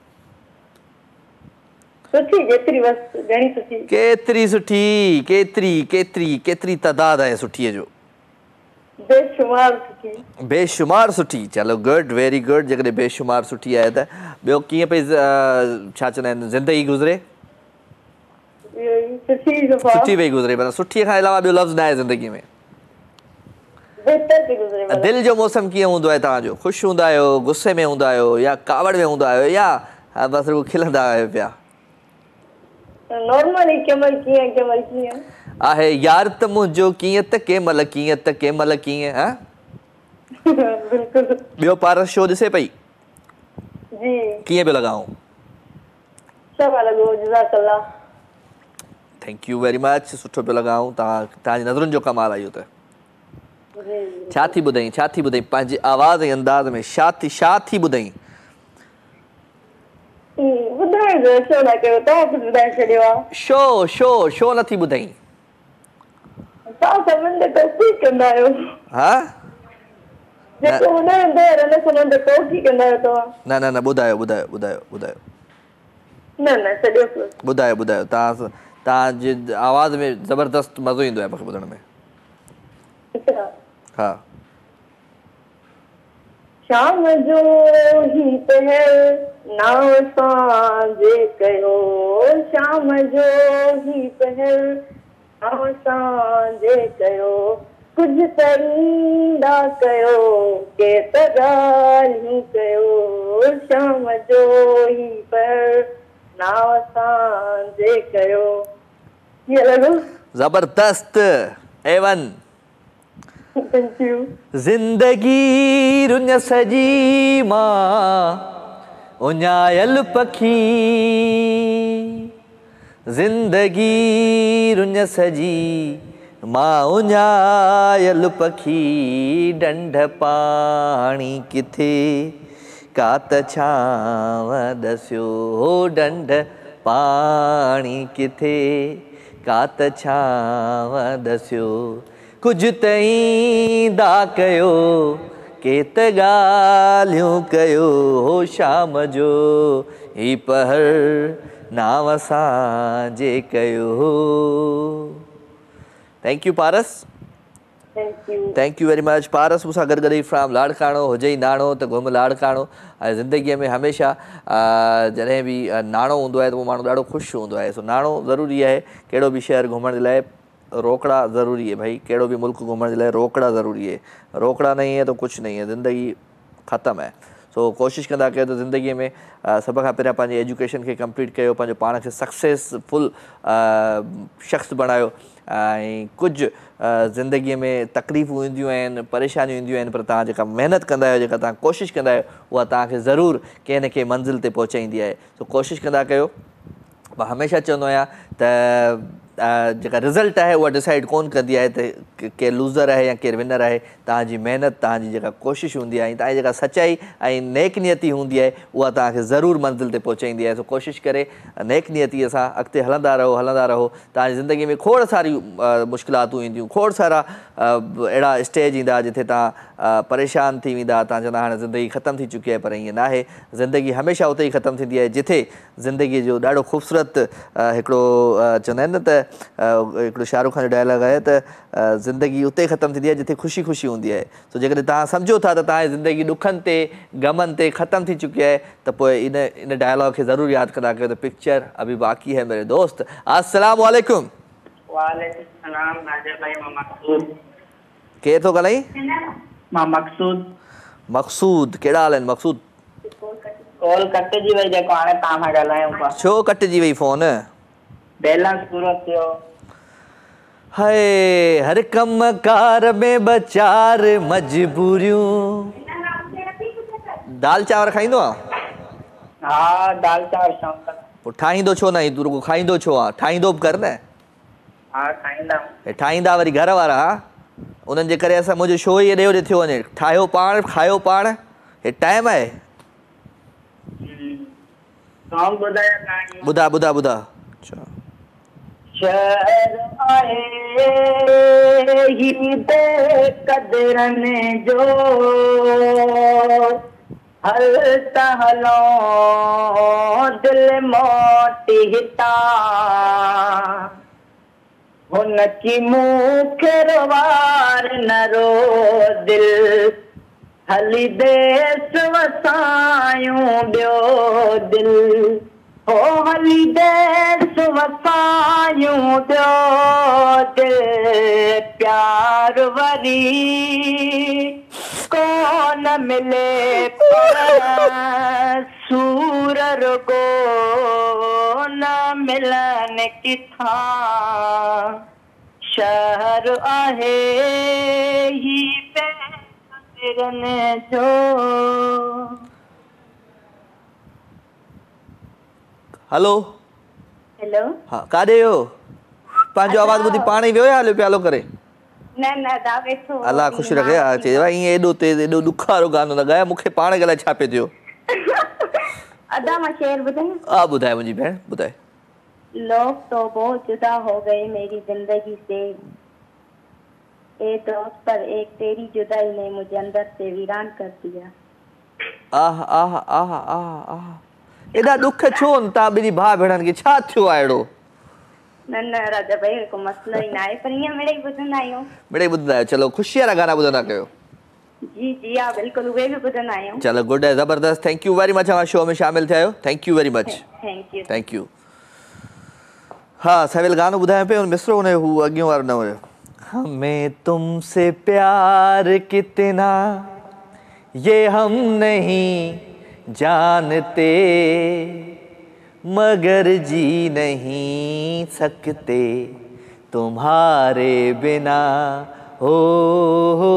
सुठी जेतिरी बस घणी सुठी। केतिरी सुठी? केतिरी केतिरी केतिरी तदाद आहे सुठीअ जो? बेशुमार सुठी। बेशुमार सुठी। चलो गुड, वेरी गुड। जेकॾहिं बेशुमार सुठी आहे त ॿियो कीअं पई छा चवंदा आहिनि ज़िंदगी गुज़रे? सुठी सुठी पई गुज़रे, पर सुठीअ खां अलावा ॿियो लफ़्ज़ न आहे ज़िंदगी में। दिल जो मौसम कीअं हूंदो आहे तव्हांजो? ख़ुशि हूंदा आहियो, गुस्से में हूंदा आहियो, या कावड़ में हूंदा आहियो, या बसि रुॻो खिलंदा आहियो पिया? नॉर्मली केमल कीअं केमल कीअं आहे यार त मुंहिंजो कीअं त केमल कीअं त केमल कीअं। हा बिल्कुलु। ॿियो पारस शो ॾिसे पई? जी। कीअं पियो लॻाऊं? सभु लॻो, जज़ाकल्लाह। Thank you very much. सुठो पियो लॻाऊं। तव्हां तव्हांजी नज़रुनि जो कमाल आहे इहो त। छा थी ॿुधाई छा थी ॿुधाई पंहिंजी आवाज़ ऐं अंदाज़ में? छा थी छा थी ॿुधाई? शो शो शो नथी ॿुधाई? न न न ॿुधायो ॿुधायो ॿुधायो ॿुधायो ॿुधायो ॿुधायो। तव्हां तव्हांजी आवाज़ में ज़बरदस्त मज़ो ईंदो आहे मूंखे ॿुधण में। हा। शाम जो ही पहर नाव सांझे कयो, शाम जो ही पहर नाव सांझे कयो, कुछ तरींदा कयो के तगालियूं कयो, शाम जो ही पहर नाव सांझे कयो। ये लॻो ज़बरदस्त, एवन। Thank you. ज़िंदगी रुन सजी मां उञायल पखी, ज़िंदगी रुन सजी मां उञायल पखी, डंड पाणी किथे का त छांव दसियो, डंड पाणी किथे का त छांव दसियो, कुछ तईंदा कयो के त ॻाल्हियूं कयो, शाम जो ही पहर नाव सांझे कयो। Thank you Paras. Thank you very much Paras. मूंसां गॾु गॾु फ्राम लाड़काणो हुजे ई नाणो त घुम लाड़काणो। ऐं ज़िंदगीअ में हमेशह जॾहिं बि नाणो हूंदो आहे त उहो माण्हू ॾाढो ख़ुशि हूंदो आहे। सो नाणो ज़रूरी आहे। कहिड़ो बि शहर घुमण जे लाइ रोकड़ा ज़रूरी है भाई। कहिड़ो बि मुल्क घुमण जे लाइ रोकड़ा ज़रूरी है। रोकड़ा नहीं है तो कुछ नहीं है, ज़िंदगी ख़तमु है। सो कोशिशि कंदा कयो त ज़िंदगीअ में सभ खां पहिरियां पंहिंजी एजुकेशन खे कंप्लीट कयो, पंहिंजो पाण खे सक्सेसफुल शख़्स बणायो। ऐं कुझु ज़िंदगीअ में तकलीफ़ूं ईंदियूं आहिनि, परेशानियूं ईंदियूं आहिनि, पर तव्हां जेका महिनत कंदा आहियो, जेका तव्हां कोशिशि कंदा आहियो, उहा तव्हांखे ज़रूरु कंहिं न कंहिं मंज़िल ते पहुचाईंदी आहे। सो कोशिशि कंदा कयो। मां हमेशह चवंदो आहियां त जेका रिज़ल्ट आहे उहा डिसाइड कोन कंदी आहे त केरु लूज़र आहे या केरु विनर आहे। तव्हांजी महिनत, तव्हांजी जेका कोशिशि हूंदी आहे, तव्हांजी जेका सचाई ऐं नेक नियती हूंदी आहे उहा तव्हांखे ज़रूरु मंज़िल ते पहुचाईंदी आहे। सो कोशिशि करे नेक नियतीअ सां अॻिते हलंदा रहो हलंदा रहो। तव्हांजी ज़िंदगी में खोड़ सारियूं मुश्किलातूं ईंदियूं, खोड़ सारा अहिड़ा स्टेज ईंदा जिथे तव्हां परेशान थी वेंदा, तव्हां चवंदा हाणे ज़िंदगी ख़तमु थी चुकी आहे, पर ईअं न आहे। ज़िंदगी हमेशह उते ई ख़तमु थींदी आहे जिथे ज़िंदगीअ जो ॾाढो ख़ूबसूरत हिकिड़ो चवंदा आहिनि न त हिकिड़ो शाहरुख खान जो डायलॉग आहे त ज़िंदगी उते ख़तमु थींदी आहे जिथे ख़ुशी ख़ुशी हूंदी आहे। सो जेकॾहिं तव्हां सम्झो था त तव्हांजी ज़िंदगी ॾुखनि ते ग़मनि ते ख़तमु थी चुकी आहे त पोइ इन इन डायलॉग खे ज़रूरु यादि कंदा कयो त पिक्चर अभी बाक़ी है मेरे दोस्त। अस्सलाम वालेकुम। वालेकुम सलाम नाज़िर भाई, मां मक़सूद। केरु थो ॻाल्हाई? मां मक़सूद। मक़सूद, कहिड़ा हाल आहिनि मक़सूद? कॉल कटिजी वई जेको हाणे तव्हां सां ॻाल्हायूं पिया। छो कटिजी वई फ़ोन? बैलेंस पूरो थियो। हाय हर कम कार में ॿ चार मजबूरियूं। दाल चांवर खाईंदो आहे? हा दाल चांवर शाम तक। पोइ ठाहींदो छो न? तूं रुॻो खाईंदो छो आहे? ठाहींदो बि कर न। हा ठाहींदा। हे ठाहींदा वरी घर वारा, उन्हनि जे करे असां मुंहिंजो शो ई एॾे होॾे थियो वञे। ठाहियो पाण, खायो पाण, हे टाइम आहे? सॉन्ग ॿुधाया कहाणी। ॿुधा ॿुधा ॿुधा। शहर आहे ही बेक़दरनि जो, हल त हलो दिल मोटी हितां, हुन की मूंखे रोवार न रो दिल, हली देस वसायूं ॿियो दिल, हो हली देस वसायूं ॿियो दिल, प्यार वरी कोन मिले पर सूर रुगो न मिलन किथां, शहर आहे ही बेक़दरनि जो। Hello hello. हाँ काॾे हो? पंहिंजो आवाज़ ॿुधी पाण ई वियो या हलियो प्यालो करे? न न दा वेठो। अल्लाह ख़ुशि रखे। हा चए भाई ईअं एॾो तेज़ एॾो ॾुखारो गानो न ॻाया, मूंखे पाण खे अलाए छा पियो थियो। अदा मां शेर ॿुधायां? हा ॿुधाए मुंहिंजी भेण ॿुधाए। लोग तो बहुत जुदा हो गए मेरी जिंदगी से, ए दोस्त पर एक तेरी जुदाई ने मुझे अंदर से वीरान कर दिया। आह आह आह आह आह एॾा ॾुख छो न तव्हां ॿिनी भाउ भेणनि खे? छा थियो आहे अहिड़ो? न न राजा भाई को मसलो ही ना है, पर ईअं मिड़ई ॿुधंदा आहियूं। मिड़ई ॿुधंदा आहियो? चलो ख़ुशी वारा गाना ॿुधंदा कयो। जी जी हा बिल्कुलु उहे बि ॿुधंदा आहियूं। चलो गुड आहे, ज़बरदस्त। थैंक यू वेरी मच हमारे शो में शामिल थिया आहियो। Thank you very much. Thank you thank you. हाँ सवेल गानो ॿुधायां पियो, मिसरो हुन हू अॻियों वारो न हुयो। हमें तुमसे प्यार कितना ये हम नहीं जानते, मगर जी नहीं सकते तुम्हारे बिना हो, हो।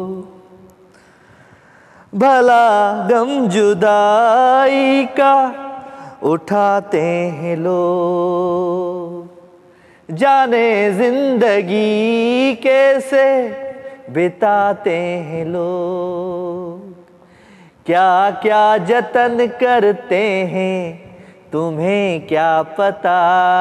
भला गम जुदाई का उठाते हैं लोग, जाने जिंदगी कैसे बिताते हैं लोग, क्या क्या जतन करते हैं तुम्हें क्या पता,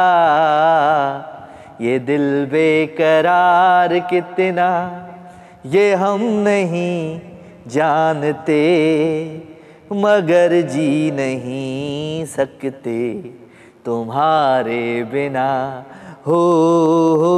ये दिल बेकरार कितना ये हम नहीं जानते, मगर जी नहीं सकते तुम्हारे बिना हो, हो।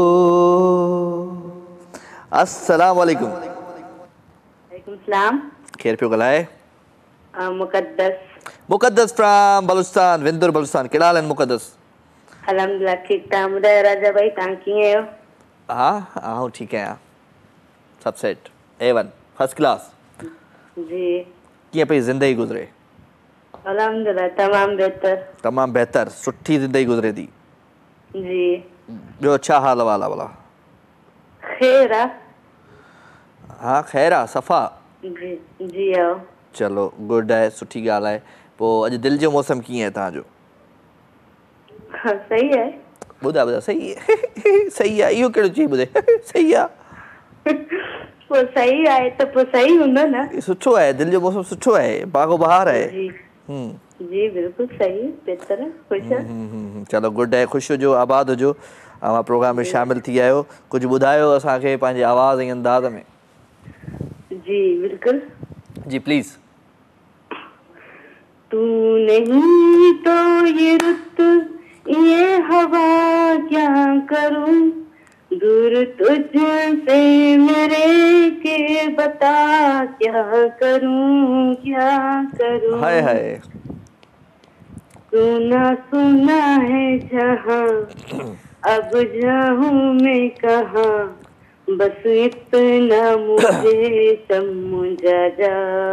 अस्सलाम वालेकुम। वालेकुम सलाम। खैर पियो ॻाल्हाए? मुक़द्दस। मुक़द्दस फ्राम बलूचिस्तान, विंदुर बलूचिस्तान। कहिड़ा हाल आहिनि मुक़द्दस? अल्हम्दुलिल्लाह ठीकु। तव्हां ॿुधायो राजा भाई तव्हां कीअं आहियो? हा आऊं ठीकु आहियां, सब set A one first class. जी। कीअं पई ज़िंदगी गुज़रे? अल्हम्दुलिल्लाह तमामु बहितर। तमामु बहितर, सुठी ज़िंदगी गुज़रे थी। जी। ॿियो छा हाल वाल आहे भला? ख़ैर आहे। हा ख़ैर आहे, सफ़ा? जी जी हा। चलो गुड आहे, सुठी ॻाल्हि आहे। पोइ अॼु दिलि जो मौसम कीअं आहे तव्हांजो? हाँ सही है। ॿुधाए ॿुधाए सही आहे सही आहे इहो कहिड़ो चई ॿुधाए सही आहे पोइ सही आहे त पोइ सही हूंदो न। सुठो आहे दिलि जो मौसम सुठो आहे बागो बहार आहे। जी हम्म जी बिल्कुलु सही बेहतर ख़ुशि आहे। हम्म, हम्म, चलो गुड आहे ख़ुशि हुजो आबाद हुजो अवां प्रोग्राम में शामिल थी आयो कुझु ॿुधायो असांखे पंहिंजे आवाज़ ऐं अंदाज़ में। जी बिल्कुलु जी प्लीज़। तू नहीं तो ये रुत ये हवा क्या करूं दूर तुझसे मेरे के बता क्या करूं क्या करूं। हाय हाय सुना सुना है जहां अब जाऊं मैं कहाँ बस इतना मुझे समझा जा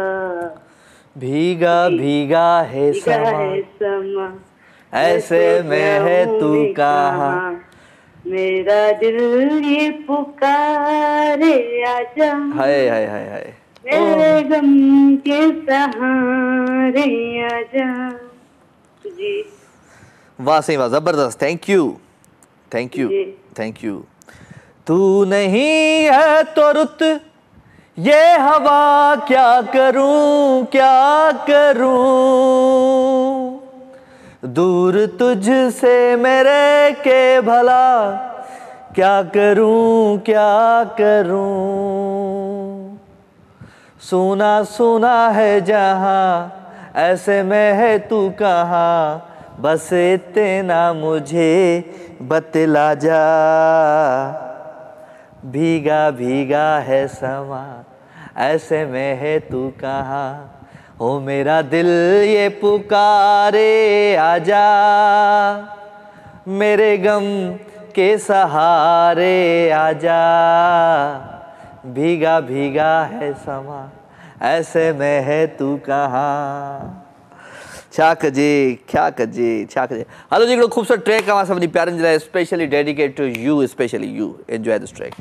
भीगा भीगा है भीगा समा है समा ऐसे में है तू कहाँ मेरा दिल ये पुकारे आजा हाय हाय हाय हाय मेरे गम के सहारे आजा। जी वाह सही वाह जबरदस्त थैंक यू थैंक यू जी। Thank you. तू नहीं है तो रुत ये हवा क्या करूं क्या करूं दूर तुझसे मेरे के भला क्या करूं क्या करूं सुना सुना है जहां ऐसे में है तू कहाँ बस इतना मुझे बतला जा भीगा भीगा है समा ऐसे में है तू कहाँ हो मेरा दिल ये पुकारे आजा मेरे गम के सहारे आजा भीगा भीगा है समा ऐसे में है तू कहाँ छा कजे क्या कजे छा कजे। हलो जी हिकिड़ो ख़ूबसूरत ट्रैक आहे सभिनी प्यारनि जे लाइ specially dedicate to you specially you enjoy this track.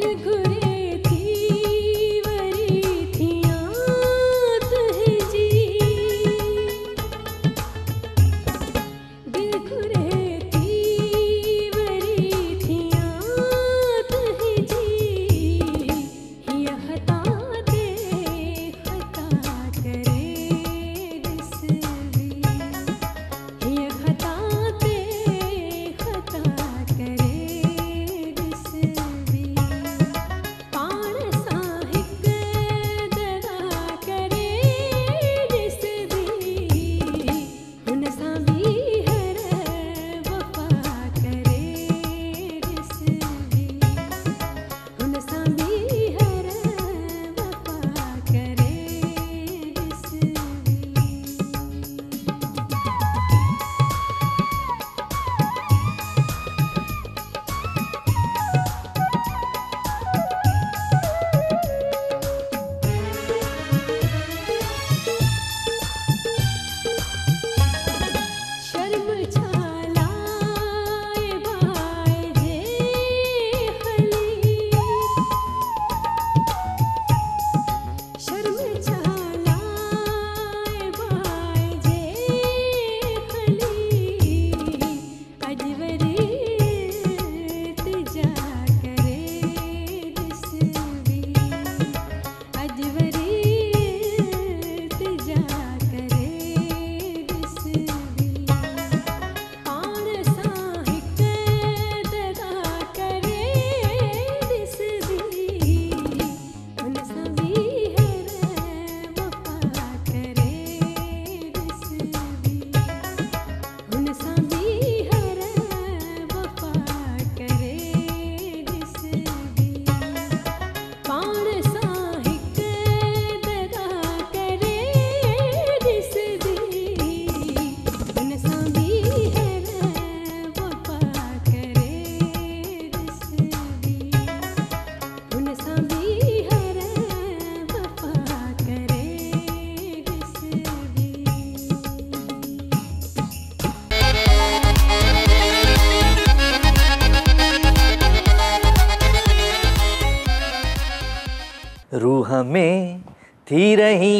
रूह में थी रही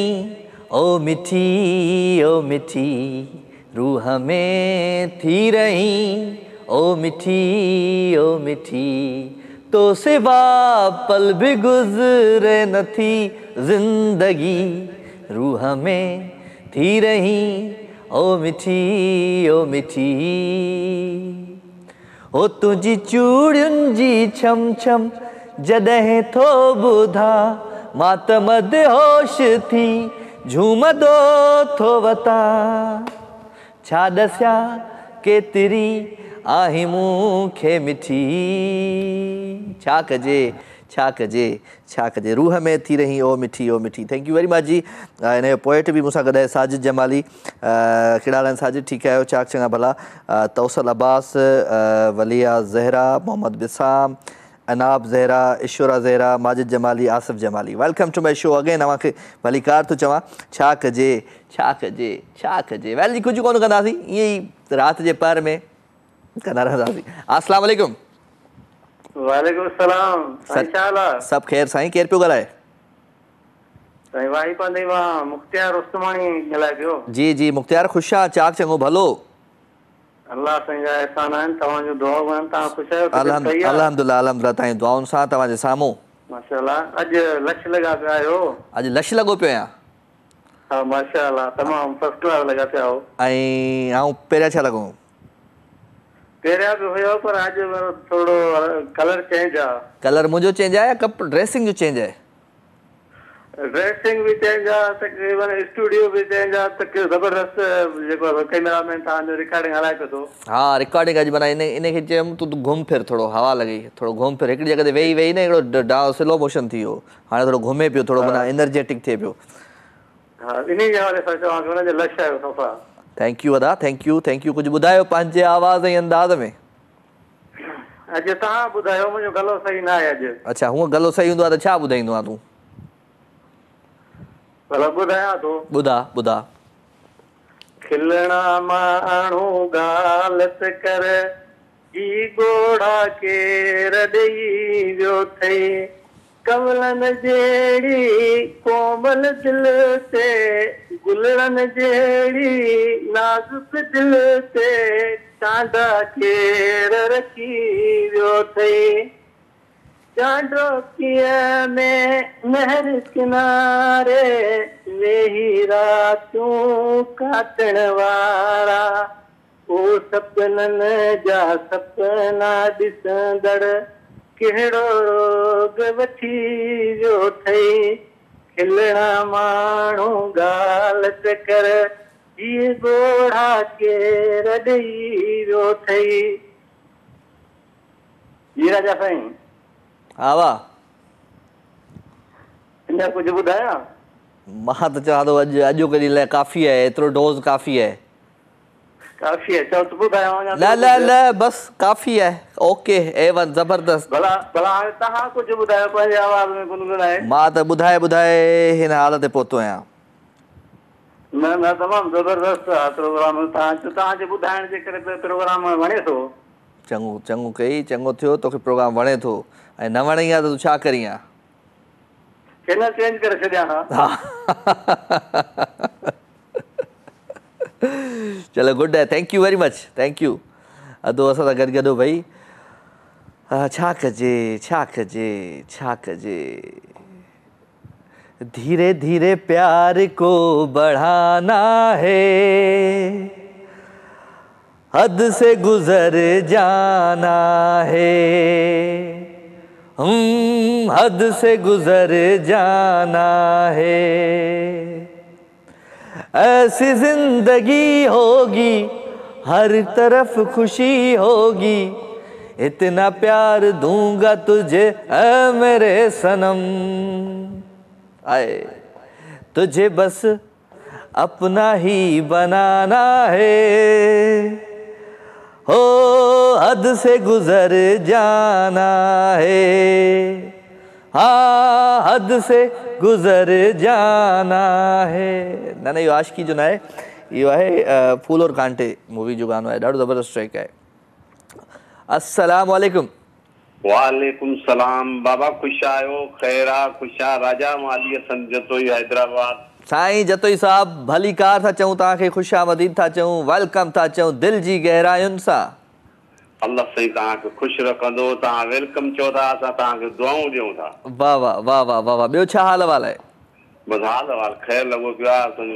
ओ मिठी ओ मिठी, रूह में थी रही ओ मिठी ओ मिठी, तो सिवा पल भी गुजरे न थी जिंदगी, रूह में थी रही ओ मिठी ओ मिठी। ओ तुझी चूड़ियुनि जी छम छम जॾहिं थो ॿुधा, मां त मदहोश थी झूमंदो थो वता, छा ॾसियां केतिरी आहे मूंखे मिठी, छा कजे छा कजे छा कजे। रूह में थी रही ओ मिठी ओ मिठी। थैंक यू वेरी मच जी। इन जो पोइट बि मूंसां गॾु आहे साजिद जमाली। कहिड़ा हाल आहिनि साजिद? ठीकु आहियो? चाक चङा भला। Tausal Abbas, Walia Zahra, Mohammad Bisam, Anab Zahra, Ishora Zahra, Majid Jamali, Asif Jamali. Welcome to my show again. तव्हांखे भली कार थो चवां, छा कजे छा कजे छा कजे। वेल जी, कुझु कोन कंदासीं, ईअं ई राति जे पर में कंदा रहंदासीं। अस्सलाम वालेकुम। वालेकुम सलाम। साईं छा हाल आहे? सभु ख़ैर साईं। केरु पियो ॻाल्हाए? साईं वाही पंदे मां मुख़्तियार उस्तमानी ॻाल्हाए पियो। जी जी मुख़्तियार, ख़ुशि आहियां, चाक चङो भलो। अल्लाह साईं जा एहसान आहिनि, तव्हांजो दुआ आहिनि। तव्हां ख़ुशि आहियो? अल्हम्दुलिल्लाह अल्हम्दुलिल्लाह अल्हम्दुलिल्लाह तव्हांजी दुआउनि सां तव्हांजे साम्हूं। माशाअल्लाह। अॼु लछ लॻा पिया आहियो? अॼु लछ लॻो पियो आहियां। हा माशाअल्लाह, तमामु फर्स्ट क्लास लॻा पिया हो। ऐं आऊं पहिरियां छा लॻो? पहिरियां बि हुयो, पर अॼु थोरो कलर चेंज आहे। कलर मुंहिंजो चेंज आहे या कप ड्रेसिंग जो चेंज आहे? ड्रेसिंग भी चेंज आहे, तक़रीबन स्टूडियो भी चेंज आहे, त ज़बरदस्त जेको कैमरामैन तव्हांजो रिकॉर्डिंग हलाए पियो थो। हा रिकॉर्डिंग अॼु माना इन इनखे चयमि तूं घुम फिर, थोरो हवा लॻई, थोरो घुम फिर। हिकिड़ी जॻह ते वेही वेही न हिकिड़ो डांस स्लो मोशन थी वियो, हाणे थोरो घुमे पियो, थोरो माना एनर्जेटिक थिए पियो। हा इन जे हवाले सां चवां थो हुनजो लक्ष्य आहे सफ़ा। थैंक यू अदा, थैंक यू थैंक यू। कुझु ॿुधायो पंहिंजे आवाज़ ऐं अंदाज़ में। अॼु तव्हां ॿुधायो, मुंहिंजो गलो सही न आहे अॼु। अच्छा, हूअं गलो सही हूंदो आहे त छा ॿुधाईंदो आहे तूं? भला ॿुधायां थो। ॿुधा ॿुधा। खिलणा माण्हू ॻाल्हि त कर, जी गोड़ा के रॾई वियो थई कमलन जहिड़ी कोमल दिल ते गुलड़न जहिड़ी नाज़ुक दिल ते टांडा केर रखी वियो थई चांडो पिया में नहर किनारे वेही रातूं काटण वारा ओ सपनन जा सपना ॾिसंदड़ कहिड़ो रोग वठी वियो थई खिलणा माण्हू ॻाल्हि त कर जी गोड़ा केर ॾेई वियो थई। जी राजा साईं हा वाह अञा कुझु ॿुधायां? मां त चवां थो अॼु अॼु कॾहिं लाइ काफ़ी आहे, एतिरो डोज़ काफ़ी आहे। काफ़ी आहे चओ त ॿुधायां अञा न न न बस काफ़ी आहे। ओके ए वन ज़बरदस्त। भला भला हाणे तव्हां कुझु ॿुधायो पंहिंजे आवाज़ में गुनगुनाए। मां त ॿुधाए ॿुधाए हिन हालत ते पहुतो आहियां। न न तमामु ज़बरदस्त आहे प्रोग्राम। तव्हां तव्हांजे ॿुधाइण जे करे त प्रोग्राम वणे थो। चङो चङो कई चङो थियो तोखे प्रोग्राम वणे थो ऐं न वणे आहे त तूं छा करीं आहे? चैनल चेंज करे छॾियां हा। चलो गुड आहे thank you very much thank you. अदो असां सां गॾु गॾो भई छा कजे छा कजे छा कजे धीरे धीरे प्यार को बढ़ाना है हद से गुजर जाना है हम हद से गुजर जाना है ऐसी जिंदगी होगी हर तरफ खुशी होगी इतना प्यार दूंगा तुझे ऐ मेरे सनम आए तुझे बस अपना ही बनाना है हो हद से गुजर जाना है हाँ हद से गुजर जाना है। न न इहो आशिकी जो न आहे इहो आहे फूल और कांटे मूवी जो गानो आहे ॾाढो ज़बरदस्त ट्रैक आहे। अस्सलाम वालेकुम। वालेकुम सलाम बाबा खुश आयो खैरा खुशा राजा माली संजतोई हैदराबाद। साईं जतोई साहब भली कार था चऊं तव्हांखे ख़ुशि आमदीद था चऊं वेलकम था चऊं दिलि जी गहरायुनि सां। अल्लाह सही तव्हांखे ख़ुशि रखंदो तव्हां वेलकम चओ था असां तव्हांखे दुआऊं ॾियूं था। वाह वाह वाह वाह वाह वाह ॿियो छा हाल वाल आहे? बसि हाल वाल ख़ैर लॻो पियो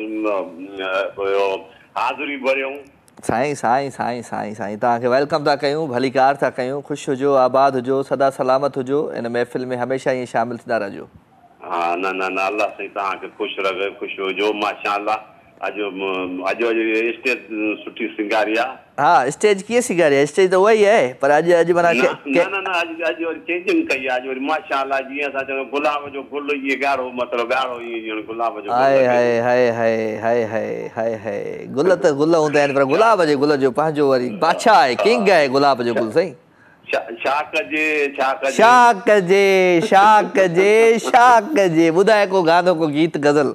आहे हाज़िरी भरियूं। साईं साईं साईं साईं साईं तव्हांखे वेलकम था कयूं भली कार था कयूं ख़ुशि हुजो आबाद हुजो सदा सलामत हुजो इन महफ़िल में हमेशह ईअं शामिल थींदा रहिजो। हा न न न अल्लाह साईं तव्हांखे ख़ुशि रखे ख़ुशि हुजो माशाअल्लाह। अॼु अॼु अॼु स्टेज सुठी सिंगारी आहे। हा स्टेज कीअं सिंगारी आहे स्टेज त उहा ई आहे पर अॼु अॼु माना न न न अॼु अॼु वरी चेंजिंग कई आहे अॼु वरी माशाअल्लाह जीअं असां चऊं गुलाब जो गुल इहे ॻाढ़ो मतिलबु ॻाढ़ो ईअं गुलाब जो हाय हाय हाय हाय हाय हाय हाय हाय गुल त गुल हूंदा आहिनि पर गुलाब जे गुल जो पंहिंजो वरी बादशाह आहे किंग आहे गुलाब जो गुल साईं। छा कजे छा कजे छा कजे छा कजे छा कजे ॿुधाए को गानो को गीत गज़ल।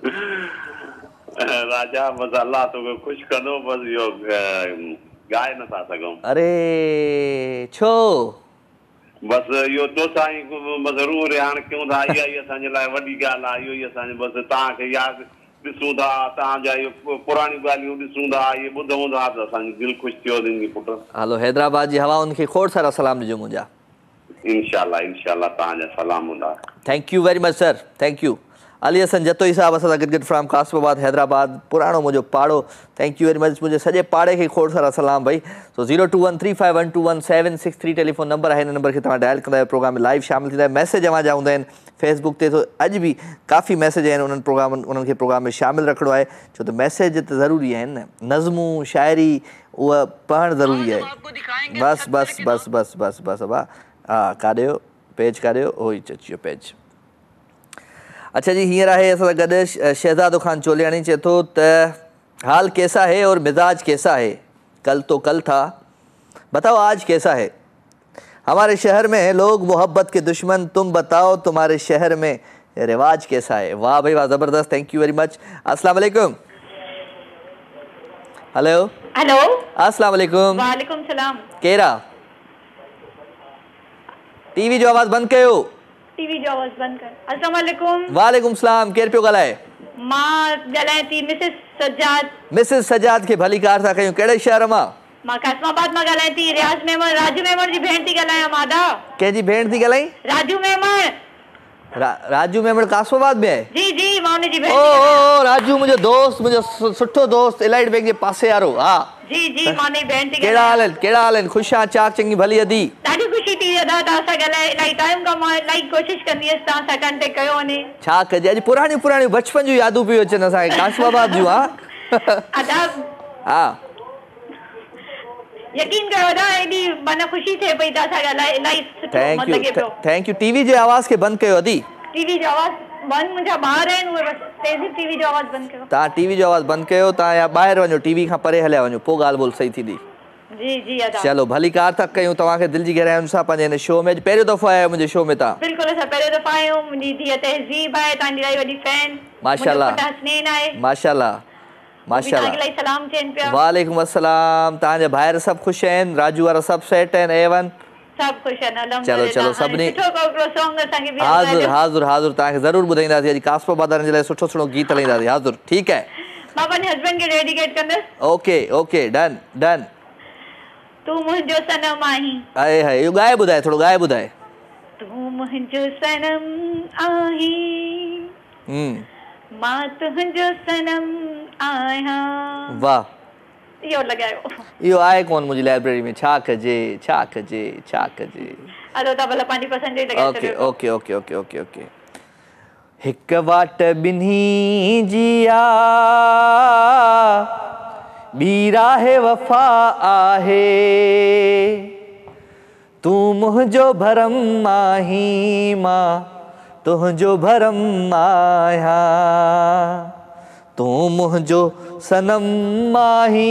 राजा बसि अल्लाह तोखे ख़ुशि कंदो बसि इहो ॻाए नथा सघूं। अरे छो? बसि इहो तोसां ई बसि रूह रिहाण कयूं था इहा ई असांजे लाइ वॾी ॻाल्हि आहे। इहो ई असांजे बसि तव्हांखे यादि ॾिसूं था तव्हांजा इहो पुराणी ॻाल्हियूं ॾिसूं था इहे ॿुधूं था त असांजी दिलि ख़ुशि थी वेंदी पुटु। हलो हैदराबाद जी हवाउनि खे खोड़ सारा सलाम ॾिजो मुंहिंजा। इंशाल्लाह इंशाल्लाह तव्हांजा सलाम हूंदा। Thank you very much sir thank you. Ali Hassan Jatoi साहब असां सां गॾु गॾु फ्राम कासमाबाद हैदराबाद पुराणो मुंहिंजो पाड़ो थैंक यू वेरी मच मुंहिंजे सॼे पाड़े खे खोड़ सारा सलाम भाई। So zero two one three five one two one seven six three telephone number आहे हिन नंबर खे तव्हां डायल कंदा आहियो प्रोग्राम में लाइव शामिल थींदा आहियो। मैसेज अवां जा हूंदा आहिनि फेसबुक ते तो अॼु बि काफ़ी मैसेज आहिनि उन्हनि प्रोग्राम उन्हनि खे प्रोग्राम में शामिल रखिणो आहे छो त मैसेज त ज़रूरी आहिनि न नज़मूं शाइरी उहा पढ़णु ज़रूरी आहे। बस बस बस बस बस बस अबा हा काॾियो पेज काॾियो उहो ई अची वियो पेज। अच्छा जी हींअर आहे असां सां गॾु शहज़ादो ख़ान चोलियानी चए थो त हाल कैसा है और मिजाज कैसा है कल तो कल था बताओ आज कैसा है हमारे शहर में लोग मोहब्बत के दुश्मन तुम बताओ तुम्हारे शहर में रिवाज कैसा है। वाह भाई वाह ज़बरदस्त थैंक यू वेरी मच। अस्सलाम वालेकुम। हेलो हेलो अस्सलाम वालेकुम। वालेकुम सलाम। केरा टीवी जो आवाज़ बंदि कयो। टीवी जो आवाज़ बंदि कर। अस्सलाम वालेकुम। वालेकुम सलाम, केरु पियो ॻाल्हाए? मां ॻाल्हायां थी मिसिस सजाद। मिसिस सजाद खे भली कार था कयूं, कहिड़े शहर मां? मां कासमाबाद मां ॻाल्हायां थी। रियाज़ मेमन, राजू मेमन जी भेण थी ॻाल्हायां मादा। कंहिंजी भेण थी ॻाल्हाई? राजू मेमन। रा, राजू मेमन कासमाबाद में आहे? जी जी, मां उनजी भेण ओ थी ॻाल्हायां। ओ राजू मुंहिंजो दोस्त, मुंहिंजो सु- सुठो दोस्त, इलाइट बैंक जे पासे वारो। हा जी जी, मां उनजी भेण थी कहिड़ा हाल ॻाल्हायां। आहिनि? कहिड़ा हाल आहिनि? ख़ुशि आहियां, चाक चङी भली अदी? ॾाढी ख़ुशी थी अदा तव्हां सां ॻाल्हाए। इलाही टाइम खां मां इलाही कोशिशि कंदी हुयसि तव्हां सां कॉन्टेक्ट कयो वञे। छा कजे, अॼु पुराणियूं पुराणियूं बचपन जूं यादूं पियूं अचनि असांखे कासमाबाद जूं। हा अदा हा यकीन कयो अदा, एॾी माना ख़ुशी थिए पई तव्हां सां ॻाल्हाए। इलाही सुठो थैंक मज़ो यू लॻे पियो। Thank U. टीवी जे आवाज़ खे बंदि कयो अदी। टीवी जो आवाज़ बंदि, मुंहिंजा ॿार आहिनि उहे बसि तेज़ी टीवी जो आवाज़ बंदि कयो। तव्हां टीवी जो आवाज़ बंदि कयो, तव्हां या ॿाहिरि वञो, टीवी खां परे हलिया वञो, पोइ ॻाल्हि ॿोल सही थींदी। जी जी अदा। चलो भली कार था कयूं तव्हांखे दिलि जी गहराइयुनि सां पंहिंजे हिन शो में। अॼु पहिरियों दफ़ो आया आहियो मुंहिंजे शो में तव्हां? बिल्कुलु, असां पहिरियों दफ़ा आहियूं। मुंहिंजी धीअ तहज़ीब आहे, तव्हांजी इलाही वॾी फैन। माशाल्लाह। मुंहिंजो पुटु हसनैन आहे। माशाल्लाह माशाल्लाह। तव्हांखे इलाही सलाम चइनि पिया। वालेकुम अस्सलाम। तव्हांजा भाइर सभु ख़ुशि आहिनि? राजू वारा सभु सेट आहिनि? ए वन सभु ख़ुशि आहिनि चलो अल्हम्दुलिल्लाह। चलो सभिनी सुठो को हिकिड़ो सॉन्ग असांखे बि हाज़ुर हलाइजो। हाज़ुर हाज़ुर तव्हांखे ज़रूरु ॿुधाईंदासीं। अॼु कासमाबाद वारनि जे लाइ सुठो सुठो गीत हलाईंदासीं। हाज़ुर, ठीकु आहे। मां पंहिंजे हस्बैंड खे डेडिकेट कंदसि। Okay okay done done. तूं मुंहिंजो सनम आहीं। आहे आहे इहो ॻाए ॿुधाए, थोरो ॻाए ॿुधाए। तूं मुंहिंजो सनम आहीं, हम्म मां तुंहिंजो सनम आहियां। वाह, इहो लॻायो। इहो आहे कोन मुंहिंजी लाइब्रेरी में। छा कजे छा कजे छा कजे। अदो तव्हां भला पंहिंजी पसंदि जो ई लॻाए ओके छॾियो। Okay okay okay okay okay. हिकु वाट ॿिन्ही जी आ, ॿी राहे वफ़ा आहे। तूं मुंहिंजो भरम आहीं, मां तुंहिंजो भरम आहियां। तूं मुंहिंजो सनम आहीं,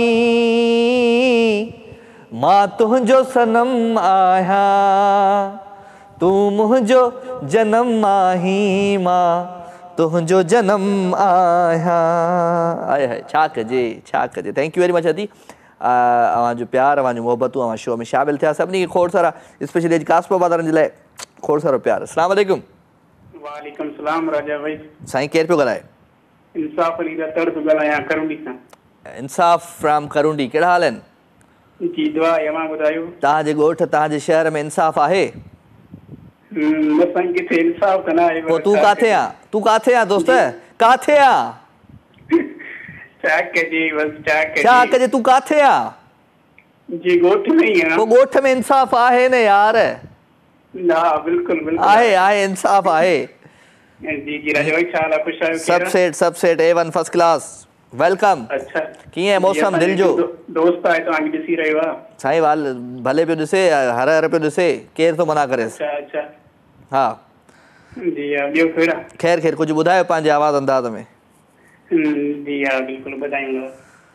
मां तुंहिंजो सनम आहियां। तूं मुंहिंजो जनम आहीं, मां तुंहिंजो जनम आहियां। आए हाय, छा कजे छा कजे। थैंक यू वेरी मच अदी। अवांजो प्यार, अवांजो मोहबतूं अवां शो में शामिल थिया। सभिनी खे खोड़ सारा, स्पेशली अॼु कासमाबाद वारनि जे लाइ खोड़ सारो प्यार। अस्सलाम वालेकुम। वालेकुम सलाम राजा भाई। साईं केरु पियो ॻाल्हाए? इंसाफ अली जा तड़ पियो ॻाल्हायां करुंडी सां। इंसाफ़ फ्राम करुंडी। कहिड़ा हाल आहिनि? जी दुआ आहे। मां ॿुधायो तव्हांजे ॻोठ तव्हांजे शहर में इंसाफ़ आहे? असां किथे इंसाफ त न आहे। पोइ तूं काथे आ? तूं काथे आ दोस्त? काथे आ? छा कजे बस छा कजे छा कजे? तूं काथे आ? जी ॻोठ में ई आहियां। पोइ ॻोठ में इंसाफ़ आहे न यार? हा बिल्कुलु बिल्कुलु आहे आहे इंसाफ़ आहे। जी जी राजा भाई, छा हाल आहे? ख़ुश आहियो? सब सेट सब set, A one first class. Welcome. अच्छा कीअं आहे मौसम दिल जो? दोस्त आहे तव्हांखे ॾिसी रहियो आहे। साईं वाल भले पियो ॾिसे, हर हर पियो ॾिसे, केरु थो मना करेसि। अच्छा अच्छा हा जी हा। ॿियो कहिड़ा? ख़ैर ख़ैर, कुझु ॿुधायो पंहिंजे आवाज़ अंदाज़ में। जी हा बिल्कुलु ॿुधाईंदो।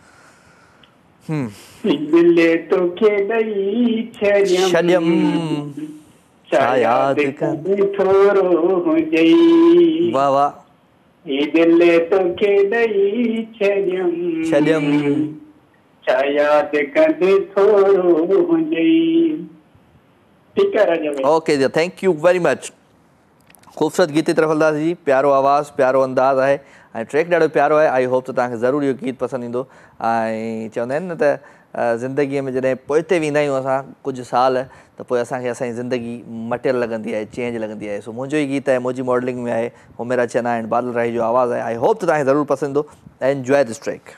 दिल तोखे ॾेई छॾियमि, छा यादि कंदे थोरो हुजई। वाह वाह। ही दिल तोखे ॾेई छॾियमि, छॾियमि, छा यादि कंदे थोरो हुजई। ठीकु आहे राजा भाई। ओके जी, थैंक यू वेरी मच। ख़ूबसूरत गीत जी तरफ़ हलंदासीं जी। प्यारो आवाज़, प्यारो अंदाज़ आहे ऐं ट्रैक ॾाढो प्यारो आहे। आई होप त तव्हांखे ज़रूरु इहो गीत पसंदि ईंदो। ऐं चवंदा आहिनि न त ज़िंदगीअ में जॾहिं पोइते वेंदा आहियूं असां कुझु साल, त पोइ असांखे असांजी ज़िंदगी मटियल लॻंदी आहे, चेंज लॻंदी आहे। सो मुंहिंजो ई गीत आहे, मुंहिंजी मॉडलिंग में आहे, हो मेरा चना एंड बादल राही जो आवाज़ु आहे। आई होप त तव्हांखे ज़रूरु पसंदि ईंदो। Enjoy this track.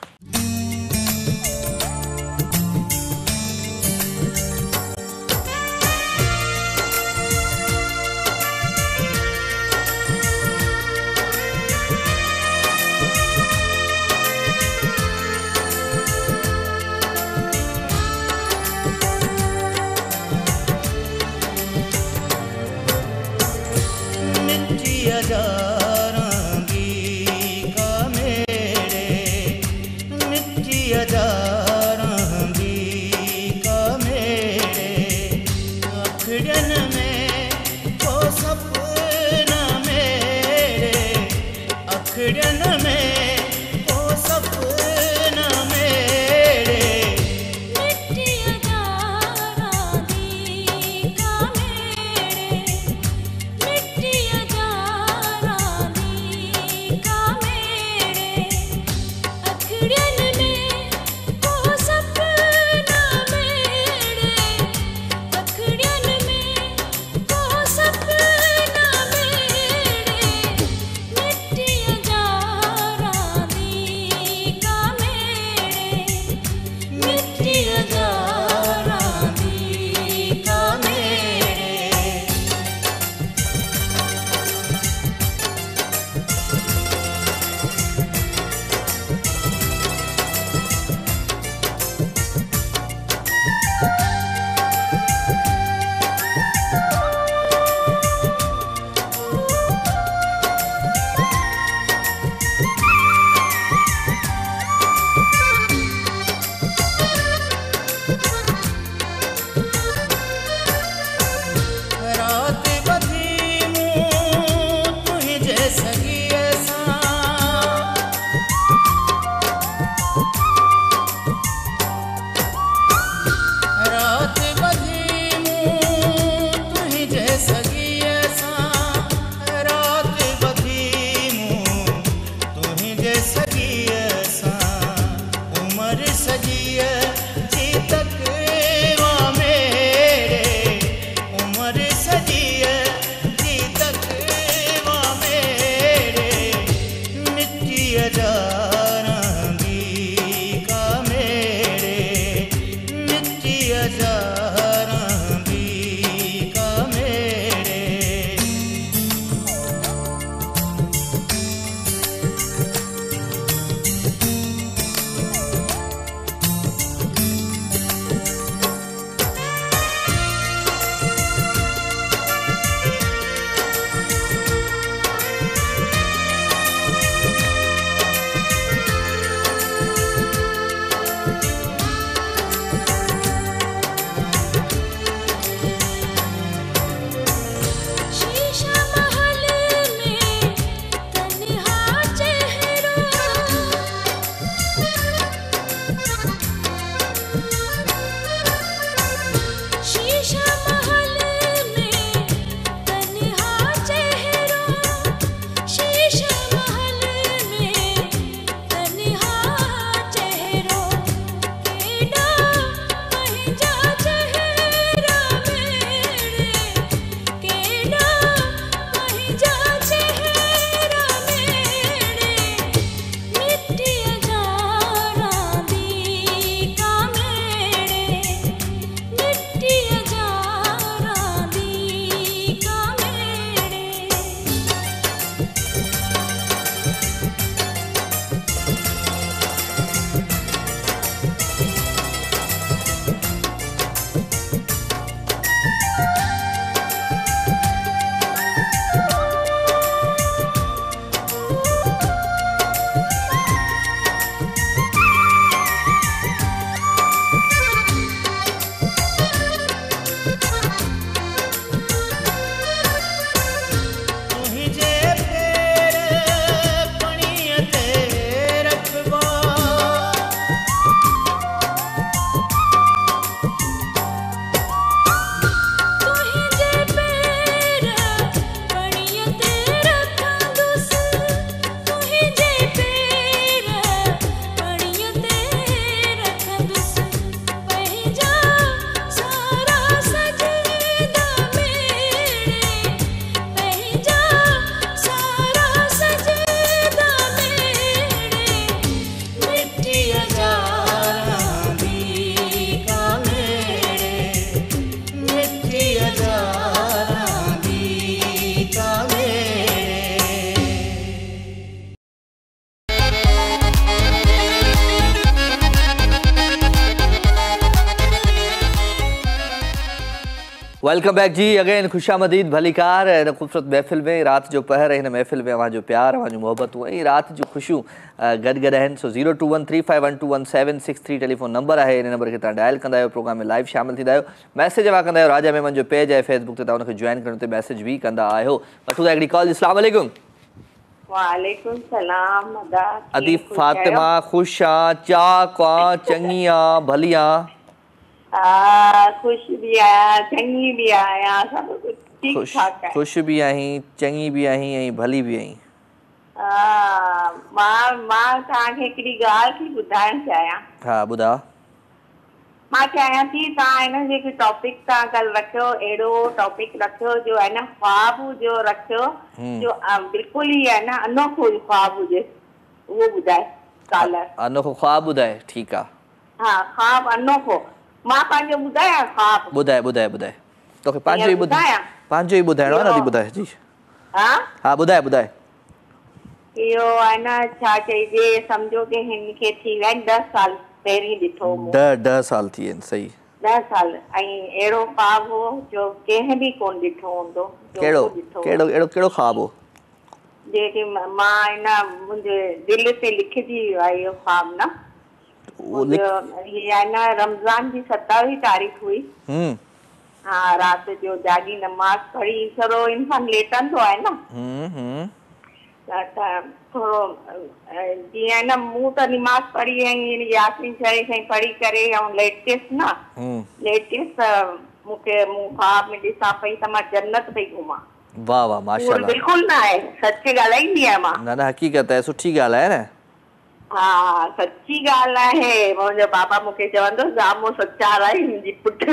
Welcome back जी अगेन खुशामदीद भलीकार इन ख़ूबसूरत महफ़िल में रात जो पहर इन महफ़िल में अवां जो प्यार अवां जो मोहब्बतूं ऐं रात जो ख़ुशियूं गॾु गॾु आहिनि। So zero two one three five one two one seven six three telephone number आहे। इन नंबर खे तव्हां डायल कंदा आहियो, प्रोग्राम में लाइव शामिल थींदा आहियो, मैसेज अवा कंदा आहियो। राजा मेमन जो पेज आहे फेसबुक ते, तव्हां उनखे जॉइन करण ते मैसेज बि कंदा आहियो। वठूं था हिकिड़ी कॉल। अस्सलाम वालेकुम। वालेकुम सलाम। अदी फातिमा ख़ुशि आहियां, चाक आहियां, चङी आहियां, भली आहियां। आ खुश भी आया, चंगी भी आया, सब कुछ ठीक ठाक है। खुश भी आहीं, चंगी भी आहीं ऐं भली भी आहीं। आ मां मां तव्हांखे हिकिड़ी ॻाल्हि थी ॿुधाइण चाहियां। हा ॿुधा। मां चाहियां थी तव्हां हिन जेके टॉपिक तव्हां कल्ह रखियो, अहिड़ो टॉपिक रखियो जो आहे न ख्वाब जो रखियो, जो बिल्कुलु ई आहे न अनोखो ख्वाब हुजे, उहो ॿुधाए कल्ह। अनोखो ख्वाब ॿुधाए, ठीकु आहे। हा ख्वाब अनोखो। मां पंहिंजो ॿुधायां ख्वाब। ॿुधाए ॿुधाए ॿुधाए तोखे पंहिंजो ई ॿुधायां, पंहिंजो ई ॿुधाइणो आहे न। थी ॿुधाए जी। हा हा ॿुधाए ॿुधाए। इहो आहे न छा चइजे, सम्झो कि हिनखे थी विया आहिनि ॾह साल पहिरीं ॾिठो मूं। ॾह ॾह साल थी विया आहिनि। सही, ॾह साल। ऐं अहिड़ो ख्वाब हो जो कंहिं बि कोन ॾिठो हूंदो। कहिड़ो कहिड़ो अहिड़ो कहिड़ो ख्वाब हो? जेके मां हिन मुंहिंजे दिलि ते लिखिजी वियो आहे इहो ख्वाब न। आहे न रमज़ान जी सतावीह तारीख़ हुई। हाँ राति जो जागी नमाज पढ़ी, थोरो इंसान लेटंदो आहे न त थोरो जीअं आहे न मूं त नमाज पढ़ी ऐं यासीन शरीफ़ ऐं पढ़ी करे ऐं लेटियसि न, लेटियसि त मूंखे मूं ख्वाब में ॾिसां पई त मां जन्नत पई घुमां। वाह वाह माशाअल्लाह। बिल्कुलु न आहे, सच ॻाल्हाईंदी आहियां मां। न न हक़ीक़त आहे, सुठी ॻाल्हि आहे न। हा सच्ची ॻाल्हि आहे। मुंहिंजो बाबा मूंखे चवंदो जामो सच्चा रही मुंहिंजी पुट।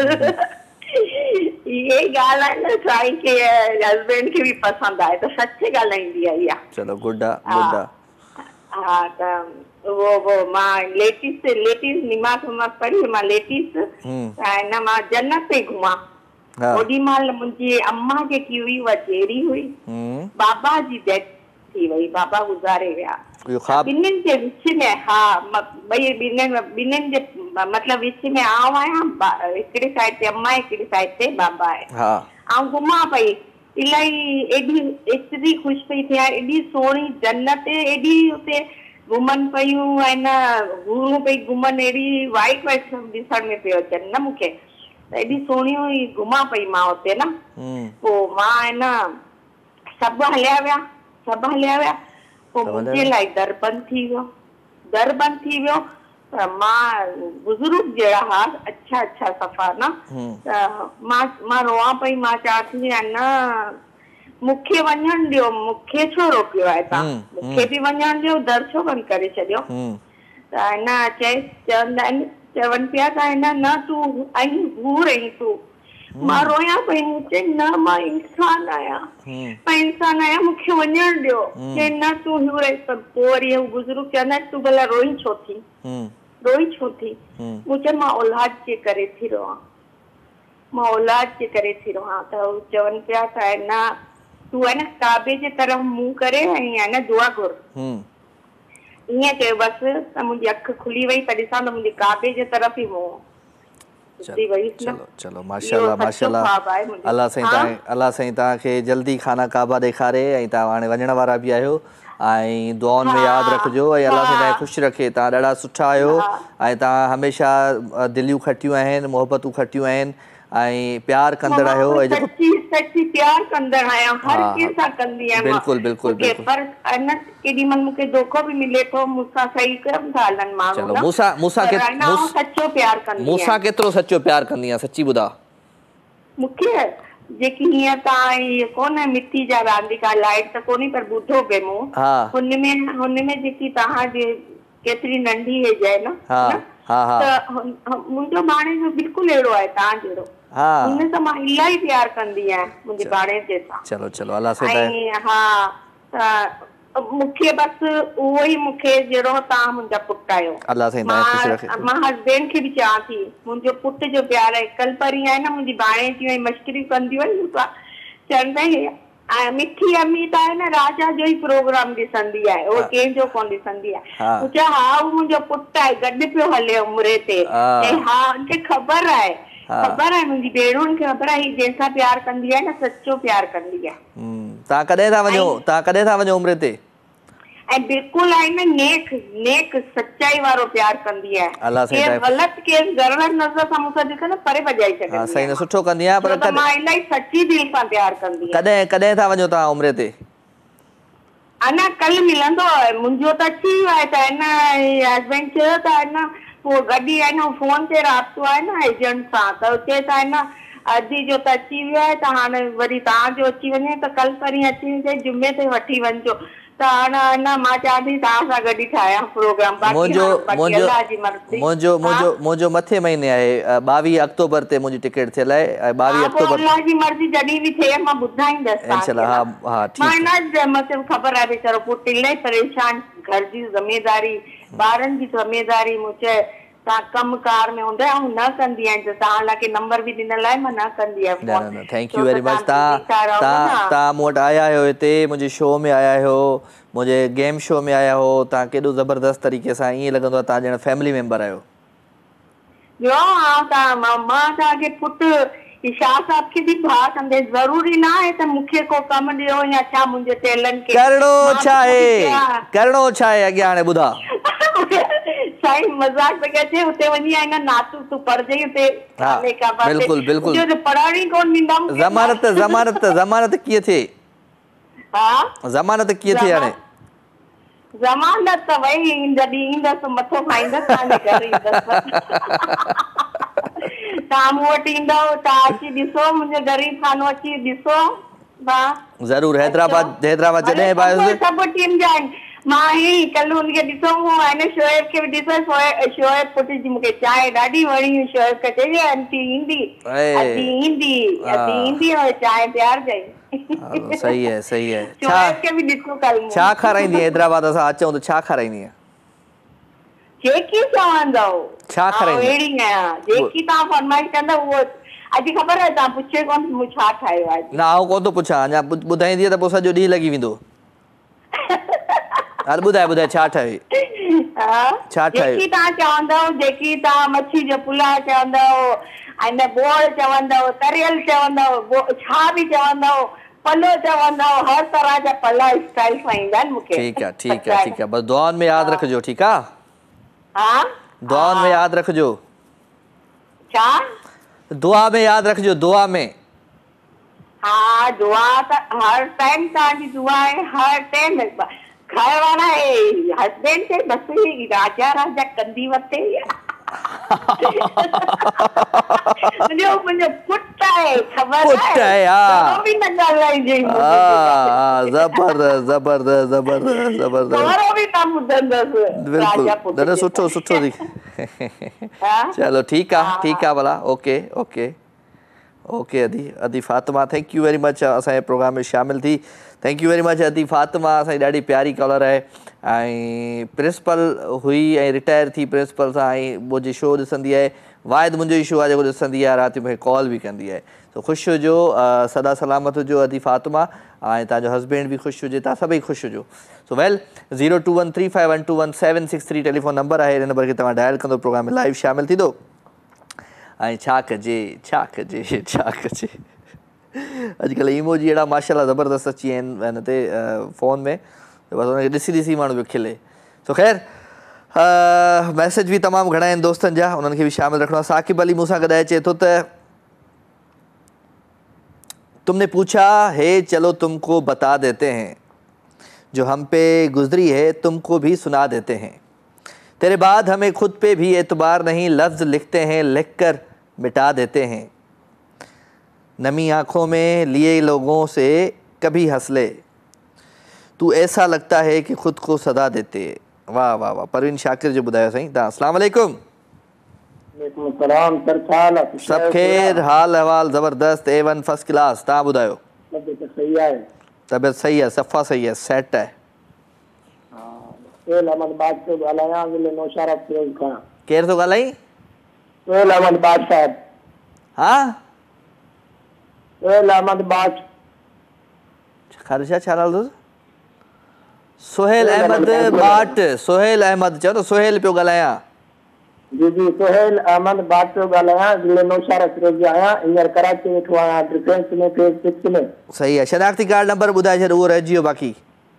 इहे ॻाल्हि आहे न साईं खे हस्बैंड खे बि पसंदि आहे, त सच ॻाल्हाईंदी आहे इहा। चलो गुड आहे गुड आहे। हा त वो वो मां लेटीस लेटीस निमाज़ वमाज़ पढ़ी मां लेटीस त हिन मां जन्नत पे घुमां। ओॾी महिल मुंहिंजी अम्मा जेकी हुई उहा जहिड़ी हुई, बाबा जी डेथ थी वई, बाबा गुज़ारे विया। ॿिन्हिनि जे विच में हा ॿई ॿिन्हिनि ॿिन्हिनि जे मतिलबु विच में आउं आहियां, हिकिड़ी साइड ते अम्मा आहे, हिकिड़ी साइड ते बाबा आहे। ऐं घुमां पई, इलाही एॾी एतिरी ख़ुशि पई थियां, एॾी सुहिणी जन्नत, एॾी उते घुमनि पियूं ऐं न घुरूं पई घुमनि, एॾी वाइट वाइट ॾिसण में पियो अचनि न मूंखे, त एॾी सुहिणी हुई। घुमां पई मां उते न, पोइ मां आहे न सभु हलिया विया, सभु हलिया विया। पोइ मुंहिंजे लाइ दर बंदि थी वियो, दर बंदि थी वियो त मां बुज़ुर्ग जहिड़ा हा अच्छा अच्छा सफ़ा न, त मां मां रोआं पई। मां चवां थी न मूंखे वञणु ॾियो, मूंखे छो रोकियो आहे तव्हां, मूंखे बि वञणु ॾियो, दर छो बंदि करे छॾियो। त हिन चए चवंदा आहिनि चवनि पिया त हिन न तूं आई हूर आई तूं। मां रोयां पई, मूंखे न मां इंसान आहियां, मां इंसान आहियां, मूंखे वञणु ॾियो। चए न तूं हूर आई। पोइ वरी हू बुज़ुर्ग चवंदा आहिनि तूं भला रोई छो थी, रोई छो थी? मूं चयो मां औलाद जे करे थी रोआं, मां औलाद जे करे थी रोआं। त हू चवनि पिया त आहे न तूं आहे न काबे जे तरफ़ मुंहुं करे ऐं आहे न दुआ घुर। ईअं चयो बसि त मुंहिंजी अखि खुली वई त ॾिसां त मुंहिंजे काबे जे तरफ़ ई मुंहुं। चलो चलो माशाल्लाह माशाल्लाह। अल्लाह साईं तव्हां अल्लाह साईं तव्हांखे जल्दी खाना काबा ॾेखारे ऐं तव्हां हाणे वञण वारा बि आहियो ऐं दुआउनि में यादि रखिजो ऐं अल्लाह साईं तव्हांखे ख़ुशि रखे। तव्हां ॾाढा सुठा आहियो ऐं तव्हां हमेशह दिलियूं खटियूं आहिनि, मोहबतूं खटियूं आहिनि ऐं प्यार कंदड़ आहियो। ऐं जेको सच्ची प्यार कंदड़ आहियां, हर कंहिं सां कंदी आहियां। बिल्कुलु बिल्कुलु बिल्कुलु। पर न केॾी महिल मूंखे धोखो बि मिले थो, मूंसां सही कम था हलनि माण्हू। चलो मूंसां मूंसां सचो प्यार कंदी आहियां। मूंसां केतिरो सचो प्यार कंदी आहियां सच्ची ॿुधा? मूंखे जेकी हीअं तव्हां इहे कोन मिटी जा रांदिका लाइट त कोन्हे पर ॿुधो पे मूं, हुनमें हुनमें जेकी तव्हांजे केतिरी नंढी एज आहे न, त मुंहिंजो भाणे जो बिल्कुलु अहिड़ो आहे तव्हां जहिड़ो। हुन सां मां इलाही प्यार कंदी आहियां मुंहिंजे भाणे जे सां। चलो चलो अल्लाह साईं। हा त मूंखे बसि उहो ई मूंखे जहिड़ो तव्हां मुंहिंजा पुट आहियो। अल्लाह साईं तव्हांखे ख़ुशि रखे। मां हस्बैंड खे बि चवां थी मुंहिंजो पुट जो प्यार आहे। कल परी आहे न मुंहिंजी भाणे जी मश्करी कंदियूं आहिनि, चवंदा आहिनि मिठी अम्मी त आहे न राजा जो ई प्रोग्राम ॾिसंदी आहे, उहो कंहिंजो कोन ॾिसंदी आहे। चयो हा उहो मुंहिंजो पुट आहे, गॾु पियो हले उमिरि ते। हा उनखे ख़बर आहे ख़बर आहे मुंहिंजी भेणुनि खे ख़बर आहे ही जंहिंसां प्यार कंदी आहे न सचो प्यार कंदी आहे। तव्हां कॾहिं था वञो तव्हां कॾहिं था वञो उमिरि ते? ऐं बिल्कुलु आहे न नेक नेक सच्चाई वारो प्यार कंदी आहे। अलाह साईं केरु ग़लति केरु गड़बड़ नज़र सां मूंसां ॾिसे न परे भॼाई छॾंदी हा सही न सुठो कंदी आहे पर मां इलाही सची दिलि सां प्यार कंदी आहियां। कॾहिं कॾहिं था वञो तव्हां उमिरि ते? अञा कल मिलंदो आहे मुंहिंजो त अची वियो आहे त हिन हस्बैंड चयो त आहे न पोइ गॾी आहे न फोन ते राब्तो आहे न एजेंट सां त चए त आहे न अॼु जो त अची वियो आहे त हाणे वरी तव्हांजो अची वञे त कल परीं अची वञे जुमे ते वठी वञिजो त हाणे न मां चाहियां थी तव्हां सां गॾु ई ठाहियां प्रोग्राम। मुंहिंजो मुंहिंजो मुंहिंजो मुंहिंजो मथे महीने आहे ॿावीह अक्टूबर ते मुंहिंजी टिकट थियल आहे ऐं ॿावीह अक्टूबर अल्लाह जी मर्ज़ी जॾहिं बि थिए मां ॿुधाईंदसि इंशाल्लाह। हा हा ठीक मां न मूंखे ख़बर आहे वीचारो पुटु इलाही परेशान घर जी ज़िमेदारी ॿारनि जी ज़िमेदारी मूं चए तव्हां कमकार में हूंदा ऐं न कंदी आहियां त तव्हां लाइ नंबर बि ॾिनल आहे मां न कंदी आहियां। Thank you very much. तव्हां तव्हां तव्हां मूं वटि आया आहियो हिते मुंहिंजे शो में आया आहियो मुंहिंजे गेम शो में आया हो तव्हां केॾो ज़बरदस्त तरीक़े सां ईअं लॻंदो आहे तव्हां ॼण फैमिली मेंबर आहियो। ॿियो हा तव्हां मां तव्हांखे पुटु शाह साहब खे बि भाउ कंदे ज़रूरी न आहे त मूंखे को कमु ॾियो या छा मुंहिंजे टेलनि खे करिणो छा आहे करिणो छा आहे अॻियां हाणे ॿुधा साईं मज़ाक त कजे हुते वञी आहे न नातू तूं पढ़जई हुते बिल्कुलु बिल्कुलु पढ़ण ई कोन ॾींदा ज़मानत ज़मानत ज़मानत कीअं थिए हा ज़मानत कीअं थिए हाणे ज़मानत त वई जॾहिं ईंदसि मथो खाईंदसि तव्हांजे घर ईंदसि तव्हां मूं वटि ईंदव तव्हां अची ॾिसो मुंहिंजो ग़रीब खानो अची ॾिसो वाह ज़रूर हैदराबाद हैदराबाद जॾहिं बि आयोसीं सभु टीम जा आहिनि मां ही कल हुनखे ॾिसो हिन शोएब खे बि ॾिसो शोएब पुट जी मूंखे चांहि ॾाढी वणी शोएब खे चई आंटी ईंदी अॼु ईंदी अॼु ईंदी चांहि तयारु कई। सही है सही है। शोएब खे बि ॾिसो कल छा खाराईंदी हैदराबाद असां अचूं त छा खाराईंदी जेकी चवंदव छा खाराईंदी अहिड़ी आहियां जेकी तव्हां फरमाइश कंदव उहो अॼु ख़बर आहे तव्हां पुछे कोन मूं छा ठाहियो आहे न आउं कोन थो पुछां अञा ॿुधाईंदीअ त पोइ सॼो ॾींहुं लॻी वेंदो। हल ॿुधाए ॿुधाए छा ठाही छा ठाही जेकी तव्हां चवंदव जेकी तव्हां मच्छी जो पुलाव चवंदव ऐं बोल चवंदव तरियल चवंदव छा बि चवंदव पलो चवंदव हर तरह जा पला स्टाइल सां ईंदा आहिनि मूंखे। ठीकु आहे ठीकु आहे ठीकु आहे बसि दुआनि में यादि रखिजो ठीकु आहे हा दुआनि में यादि रखिजो छा दुआ में यादि रखिजो दुआ में हा दुआ त हर टाइम तव्हांजी दुआ आहे हर टाइम घर वारा हस्बैंड खे बसि राजा राजा कंदी वरिते मुंहिंजो मुंहिंजो पुटु आहे ख़बर पुटु आहे हा बि न ॻाल्हाइजे ज़बरदस्त ज़बरदस्त ज़बरदस्त ज़बरदस्त बि न ॿुधंदसि बिल्कुलु ॾाढो सुठो सुठो थी चलो ठीकु आहे ठीकु आहे भला ओके ओके ओके अदी अदी Fatima thank you very much असांजे प्रोग्राम में शामिल थी थैंक यू वेरी मच अदी फातिमा असांजी ॾाढी प्यारी कॉलर आहे ऐं प्रिंसिपल हुई ऐं रिटायर थी प्रिंसिपल सां ऐं मुंहिंजी शो ॾिसंदी आहे वाहिद मुंहिंजो ई शो आहे जेको ॾिसंदी आहे राति में कॉल बि कंदी आहे त ख़ुशि हुजो सदा सलामत हुजो अदी फातिमा ऐं तव्हांजो हस्बैंड बि ख़ुशि हुजे तव्हां सभई ख़ुशि हुजो so well zero two one three five one two one seven six three telephone number आहे हिन नंबर खे तव्हां डायल कंदो प्रोग्राम में लाइव शामिल थींदो ऐं छा कजे छा कजे छा कजे अॼुकल्ह इमोजी अहिड़ा माशाल्लाह ज़बरदस्त अची विया आहिनि हिन ते फ़ोन में त बसि हुनखे ॾिसी ॾिसी माण्हू पियो खिले सो ख़ैर मैसेज बि तमामु घणा आहिनि दोस्तनि जा उन्हनि खे बि शामिल रखिणो आहे साकिब अली मूंसां गॾाए चए थो त तुमने पूछा है चलो तुमको बता देते हैं जो हम पे गुजरी है तुमको भी सुना देते हैं तेरे बाद हमें खुद पे भी एतबार नहीं लफ्ज़ लिखते हैं लिख कर मिटा देते हैं नमी आँखों में लिए लोगों से कभी हंस ले तू ऐसा लगता है कि खुद को सदा देते वाह वाह वाह परवीन शाकिर जो ॿुधायो साईं तव्हां अस्सलाम वालेकुम सब खैर हाल अहवाल ज़बरदस्त ए वन फर्स्ट क्लास तव्हां ॿुधायो तबियत सही आहे सफ़ा सही आहे सेट आहे केरु थो ॻाल्हाई हा ख़ारिशा छा नालो अथसि सुहेल अहमद बाट सुहेल अहमद चओ न सुहेल पियो ॻाल्हायां जी जी सोहेल अहमद बात पियो ॻाल्हायां ज़िले नौशहरा फिरोज जो आहियां हींअर कराची वेठो आहियां डिफेंस में फेज सिक्स में सही आहे शनाख्ती कार्ड नंबर ॿुधाए छॾ उहो रहिजी वियो बाक़ी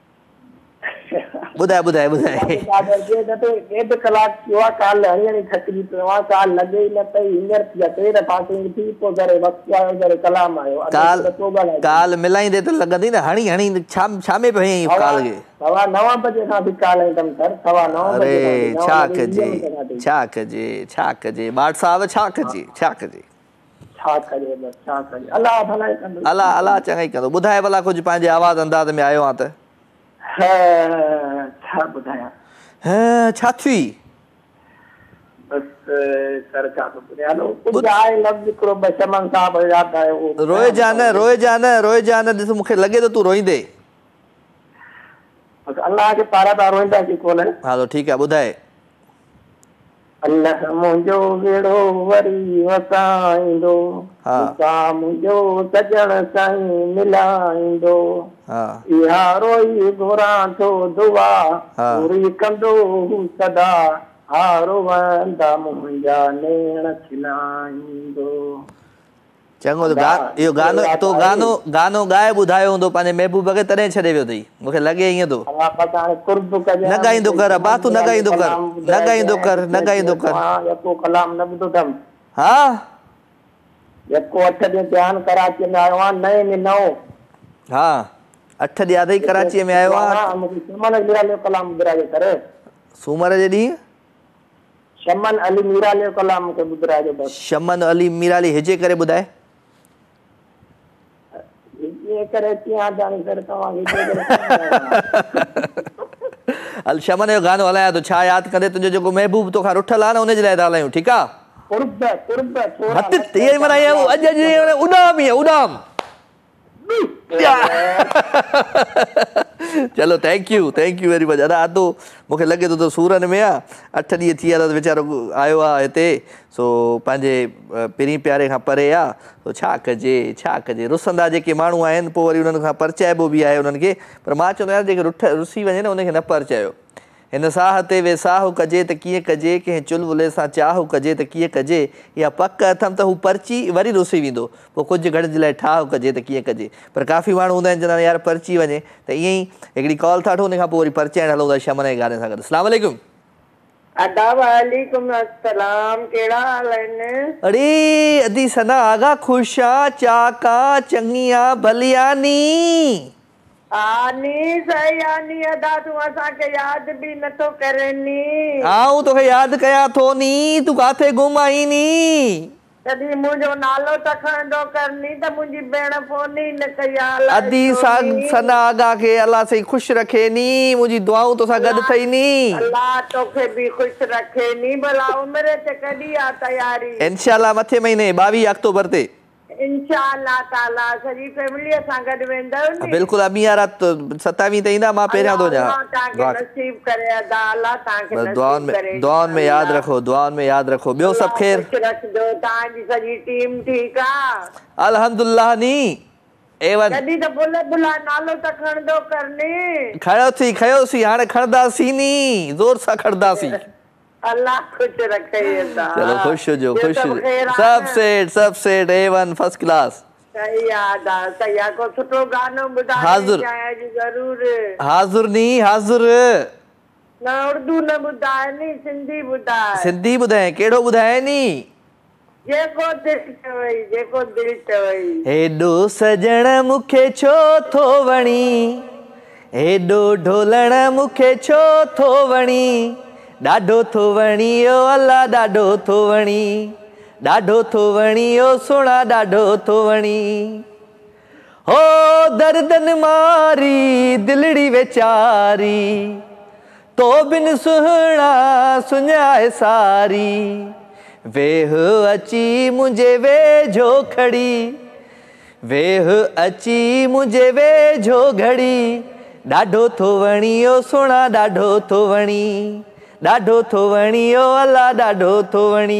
ॿुधाए ॿुधाए ॿुधाए ॾेढ कलाक थियो आहे काल हींअर ई थकिजी पियो आहे काल लॻे ई न पई हींअर थी आहे टे दफ़ा थी पोइ घरे वक़्तु आयो घरे कलाम आयो काल काल मिलाईंदे त लॻंदी न हणी हणी छा छा में पई काल खे सवा नव बजे खां बि काल अथमि सर सवा नव बजे अरे छा कजे छा कजे छा कजे बाट साहब छा कजे छा कजे छा कजे बसि छा कजे अलाह भलाई कंदो अलाह अलाह चङई कंदो ॿुधाए भला कुझु पंहिंजे आवाज़ अंदाज़ में आयो आहे त छा ॿुधायां छा थी बसि सर छा थो ॿुधायां कुझु आहे लफ़्ज़ हिकिड़ो ॿ चमन साहब यादि आयो रोइजा न रोइजा न रोइजा न ॾिस मूंखे लॻे थो तूं रोईंदे बसि अलाह जे पारां था रोईंदासीं कोन हलो ठीकु आहे ॿुधाए अल्लाह मुंहिंजो वेड़ो वरी वसाईंदो मुंहिंजो सजण साईं मिलाईंदो इहा रोई घुरां थो दुआ पूरी कंदो सदा हारो वंदा मुंहिंजा नेण खिलाईंदो चङो इहो गानो तो गानो गानो ॻाए ॿुधायो हूंदो पंहिंजे महबूब खे तॾहिं छॾे वियो अथई मूंखे लॻे ईअं थो न ॻाईंदो कर बा तूं न ॻाईंदो कर न ॻाईंदो कर न ॻाईंदो कर यको कलाम न ॿुधो अथमि हा यको अठ ॾींहं ध्यानु कराची में आयो आहे नए में नओं हा अठ ॾींहं अधई कराचीअ में आयो आहे शमन अली मीरा कलाम ॿुधाए कर सूमर जे ॾींहुं शमन अली मीरा कलाम मूंखे ॿुधाइजो बसि शमन अली मीरा हिजे करे ॿुधाए हल शमन जो गानो हलायां थो छा यादि कंदे तुंहिंजो जेको महबूब तोखां रुठल आहे न उनजे लाइ था हलायूं ठीकु आहे उॾाम ई उॾाम चलो thank you thank you very much अदा आदो मूंखे लॻे थो त सूरन में आहे अठ ॾींहं थी विया त वीचारो आयो आहे हिते सो पंहिंजे पहिरीं प्यारे खां परे आहे सो छा कजे छा कजे रुसंदा जेके माण्हू आहिनि पोइ वरी उन्हनि खां परचाइबो बि आहे उन्हनि खे पर मां चवंदो आहियां जेके रुठ रुसी वञे न उनखे न परचायो हिन साह ते वेसाहु कजे त कीअं कजे कंहिं चुलबुले सां चाहु कजे त कीअं कजे या पक अथमि त हू परची वरी रुसी वेंदो पोइ कुझु घड़ जे लाइ ठाहु कजे त कीअं कजे पर काफ़ी माण्हू हूंदा आहिनि चवंदा यार परची वञे त ईअं ई हिकिड़ी कॉल था वठूं उन खां पोइ वरी परचाइण हलूं था शमन जे गाने सां गॾु अस्सलाम वालेकुम वालेकुम अस्सलाम कहिड़ा हाल आहिनि अड़े अदी सना आगा ख़ुशि आहे चाका चङी आहे भलियानी आनी सही आनी अदा तू असांखे यादि बि नथो करे नी आऊं तोखे यादि कयां थो नी तूं काथे गुम आई नी कॾहिं मुंहिंजो नालो त खणंदो करनी त मुंहिंजी भेण फोन ई न कई अदी सना आगा खे अलाह सही ख़ुशि रखे नी मुंहिंजी दुआऊं तोसां गॾु अथई नी अलाह तोखे बि ख़ुशि रखे नी भला उमिरि ते कॾहिं आहे तयारी इंशाअल्लाह मथे महीने ॿावीह अक्टूबर ते इंशाअल्लाह ताला सॼी फैमिलीअ सां गॾु वेंदव नी बिल्कुलु अमी यार सतावीह ते ईंदा मां पहिरियां थो ॼाणां तव्हांखे नसीब करे अदा अल्लाह तव्हांखे दुआउनि में दुआउनि में यादि रखो दुआउनि में यादि रखो ॿियो सभु ख़ैर रखजो तव्हांजी सॼी टीम ठीकु आहे अल्हम्दुलिल्लाह नी एवन कॾहिं त बुल बुला नालो त खणंदो करनी खयोसीं खयोसीं हाणे खणंदासीं नी ज़ोर सां खणंदासीं अल्लाह खुश रखे चलो खुश हो जो खुश सब सेट सब set A one first class सही याद आ सही आ को सुठो गानो बुधा हाजिर जरूर हाजिर नी हाजिर ना उर्दू न बुधाए नी सिंधी बुधाए सिंधी बुधाए केड़ो बुधाए नी जेको दिल चवई जेको दिल चवई हेडो सजण मुखे छो थो वणी हेडो ढोलण मुखे छो थो वणी ॾाढो थो वणी ओ अल्लाह ॾाढो थो वणी ॾाढो थो वणी ओ सोना ॾाढो थो वणी हो दर्दन मारी दिलड़ी वेचारी तो बिन सुहणा सुञाए सारी वेह अची मुंहिंजे वेझो खड़ी वेह अची मुंहिंजे वेझो घड़ी ॾाढो थो वणी ओ सोना ॾाढो थो वणी ॾाढो थो वणी ओ अल्लाह ॾाढो थो वणी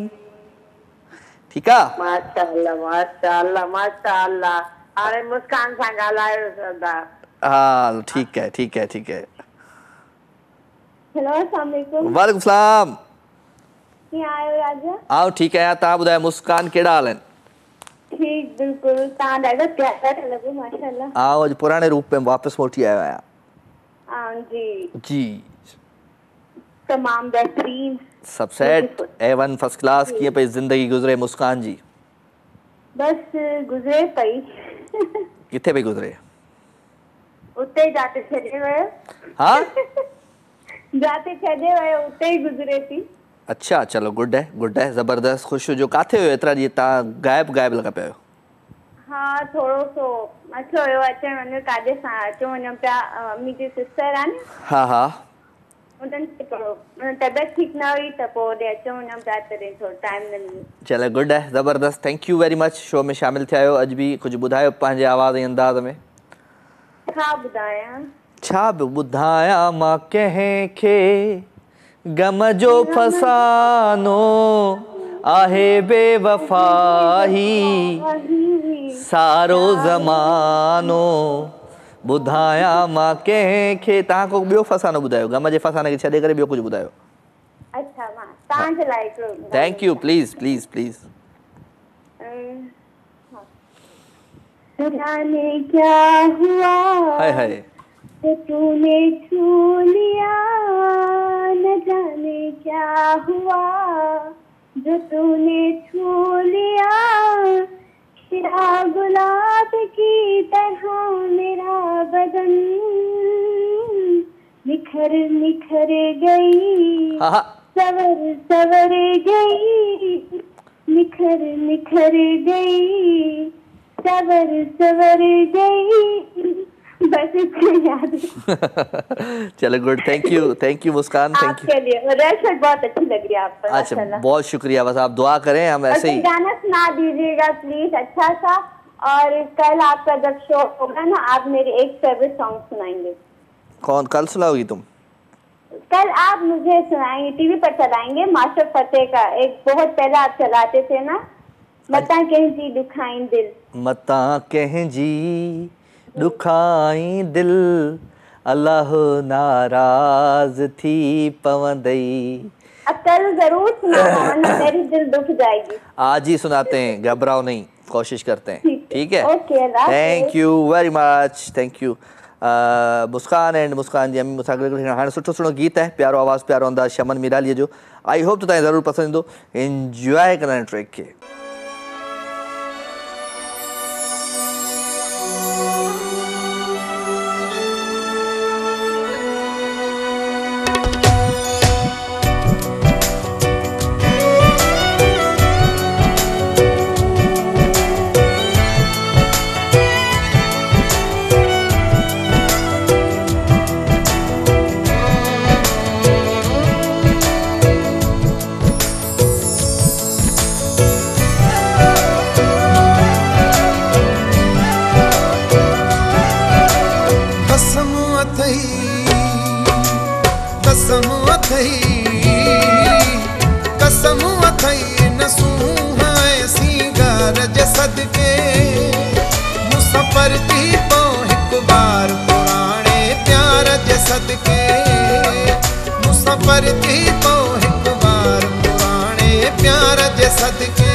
ठीकु आहे माशाअल्लाह माशाअल्लाह माशाअल्लाह हाणे मुस्कान सां ॻाल्हायो सदा हा ठीकु आहे ठीकु आहे ठीकु आहे हेलो अस्सलाम वालेकुम वालेकुम सलाम कीअं आहियो राजा? आउं ठीकु आहियां, तव्हां ॿुधायो मुस्कान कहिड़ा हाल आहिनि? ठीक बिल्कुल, तव्हां ॾाढा प्यारा था लॻो माशाल्लाह। आउं अॼु पुराणे रूप में वापसि मोटी आयो आहियां। हाँ जी जी तमाम बेहतरीन, सब set A one first class. कीअं पई ज़िंदगी गुज़रे मुस्कान जी? बस गुज़रे पई। किथे पई गुज़रे? उते जाते छॾे वियो। हाँ जाते छॾे वियो उते ही गुज़रे थी। अच्छा चलो गुड है, गुड है, ज़बरदस्त। ख़ुशि हुजो। काथे हुयो एतिरा ॾींहं तव्हां गायब गायब लॻा पिया आहियो? हाँ थोरो सो मसलो हुयो, अचण वञण काॾे सां अचो वञो पिया। मम्मी जी सिस्टर आहे न, हा हा उन्हनि खे थोरो तबियत ठीकु न हुई त पोइ होॾे अचो वञो पिया, तॾहिं थोरो टाइम न मिलियो। चलो गुड है, ज़बरदस्त। Thank you very much show में शामिल थिया आहियो। अॼु बि कुझु ॿुधायो पंहिंजे आवाज़ ऐं अंदाज़ में। छा ॿुधायां छा बि ॿुधायां मां कंहिंखे, गम जो फसानो आहे बेवफ़ाही सारो ज़मानो। ॿुधायां मां कंहिंखे। तव्हां को ॿियो फसानो ॿुधायो, गम जे फसाने खे छॾे करे ॿियो कुझु ॿुधायो। अच्छा मां तव्हांजे लाइ हिकिड़ो thank you, please please please. जाने क्या हुआ हाय हाय तो तूने छू लिया, न जाने क्या हुआ जो तूने छू लिया। खिला गुलाब की तरह मेरा बदन निखर निखर गई, हाँ हाँ सवर सवर गई, निखर निखर गई, सवर सवर गई। बस इतना याद है। चलो good, thank you thank you Muskan, thank you. आपके लिए रेशट बहुत अच्छी लग रही है आप पर। अच्छा बहुत शुक्रिया, बस आप दुआ करें हम ऐसे ही। गाना सुना दीजिएगा प्लीज अच्छा सा, और कल आपका जब शो होगा ना आप मेरे एक फेवरेट सॉन्ग सुनाएंगे। कौन कल सुनाओगी तुम? कल आप मुझे सुनाएंगे, टीवी पर चलाएंगे मास्टर फतेह का। एक बहुत पहले आप चलाते थे ना, मता कह जी दुखाई दिल, मता कह जी दुखाई दिल, अल्लाह नाराज थी पवंदई। अब कल जरूर सुनाना वरना मेरी दिल दुख जाएगी। आज ही सुनाते हैं, घबराओ नहीं, कोशिश करते हैं। ठीक है, okay, thank you very much, thank you. Muskan and Muskan ji अम्मी मुसाफ़िर हाणे सुठो सुठो गीत है, प्यारो आवाज़ प्यारो अंदाज़ शमन मिरालीअ जो। आई होप तो तव्हां ज़रूरु पसंदि ईंदो। एंजॉय कंदा ट्रैक खे। कसम अथई नसूं है सिंगार जे सदके, मुसफ़र थी पो हिक बार पुराणे प्यार जे सदके, मुसफ़र थी पो हिक बार पुराणे प्यार जे सदके।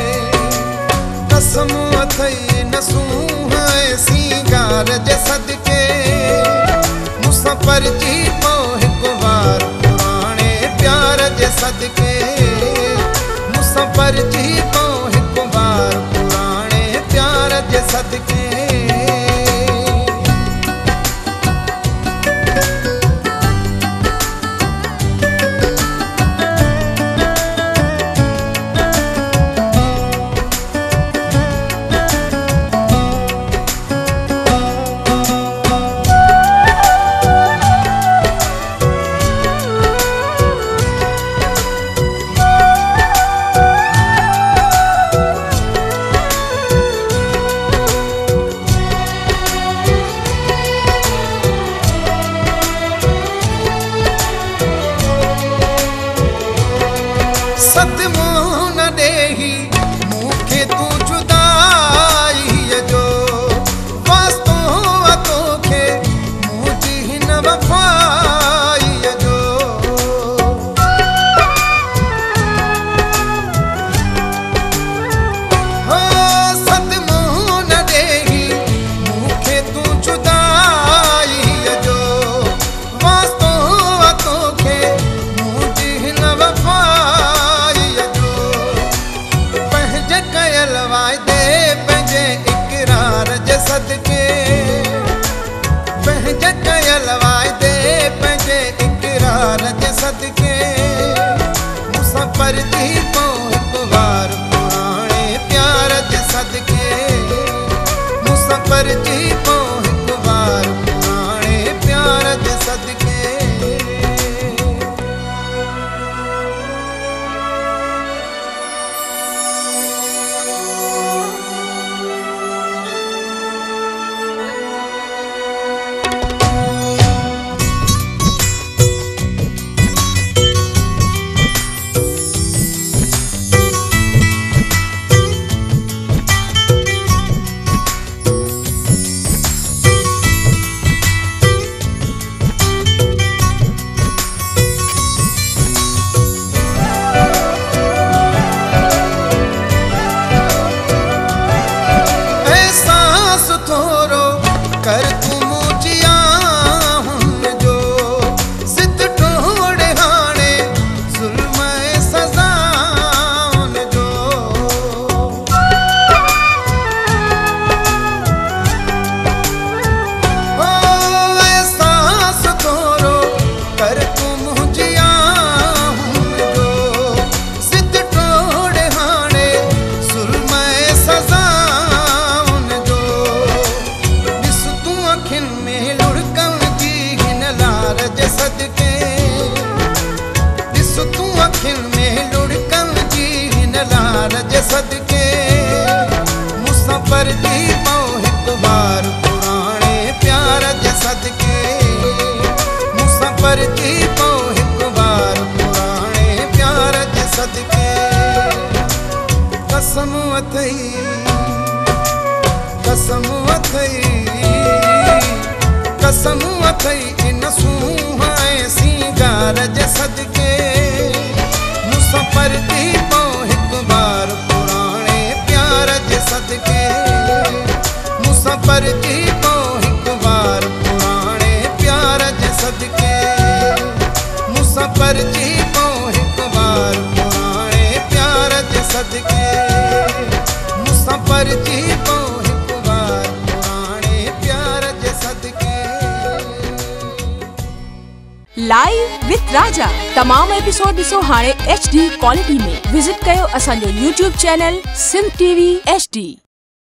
कसम अथई नसूं है सिंगार जे सदके, मुसफ़र थी पो हिक बार पुराणे प्यार जे सदके, मुसफ़र थी पो हिक बार पुराणे प्यार जे सदके। लवाए दे पंहिंजे इकरार जे सदके मुसाफ़िर थी पऊं हिकु बार पुराणे प्यार जे सदके मुसाफ़िर थी पऊं हिकु बार पुराणे प्यार जे सदके कर तू मुझिया हुन जो सिद्ध टोड़े हाणे जुल्म सजा हुन जो ओ एहसास थोरो कर तू मुझिया हुन जो सिद्ध टोड़े हाणे जुल्म सजा सदके ॾिस तूं अखियुनि में लुड़कन जी हिन लार जे सदके मुसाफ़िर थी पऊं हिकु बार पुराणे प्यार जे सदके मुसाफ़िर थी पऊं हिकु बार पुराणे प्यार जे सदके कसम अथई कसम अथई कसम अथई इन सुहाए सिंगार जे सदके मुसाफ़िर थी पऊं हिकु बार पुराणे प्यार जे सदके मुसाफ़िर थी पऊं हिकु बार पुराणे प्यार जे सदके मुसाफ़िर थी पऊं हिकु बार पुराणे प्यार जे सदके मुसाफ़िर थी पऊं हिकु बार पुराणे प्यार जे सदके लाइव विद राजा तमाम एपिसोड ॾिसो हाणे एच डी क्वालिटी में विजिट कयो असांजो YouTube channel Sindh TV H D.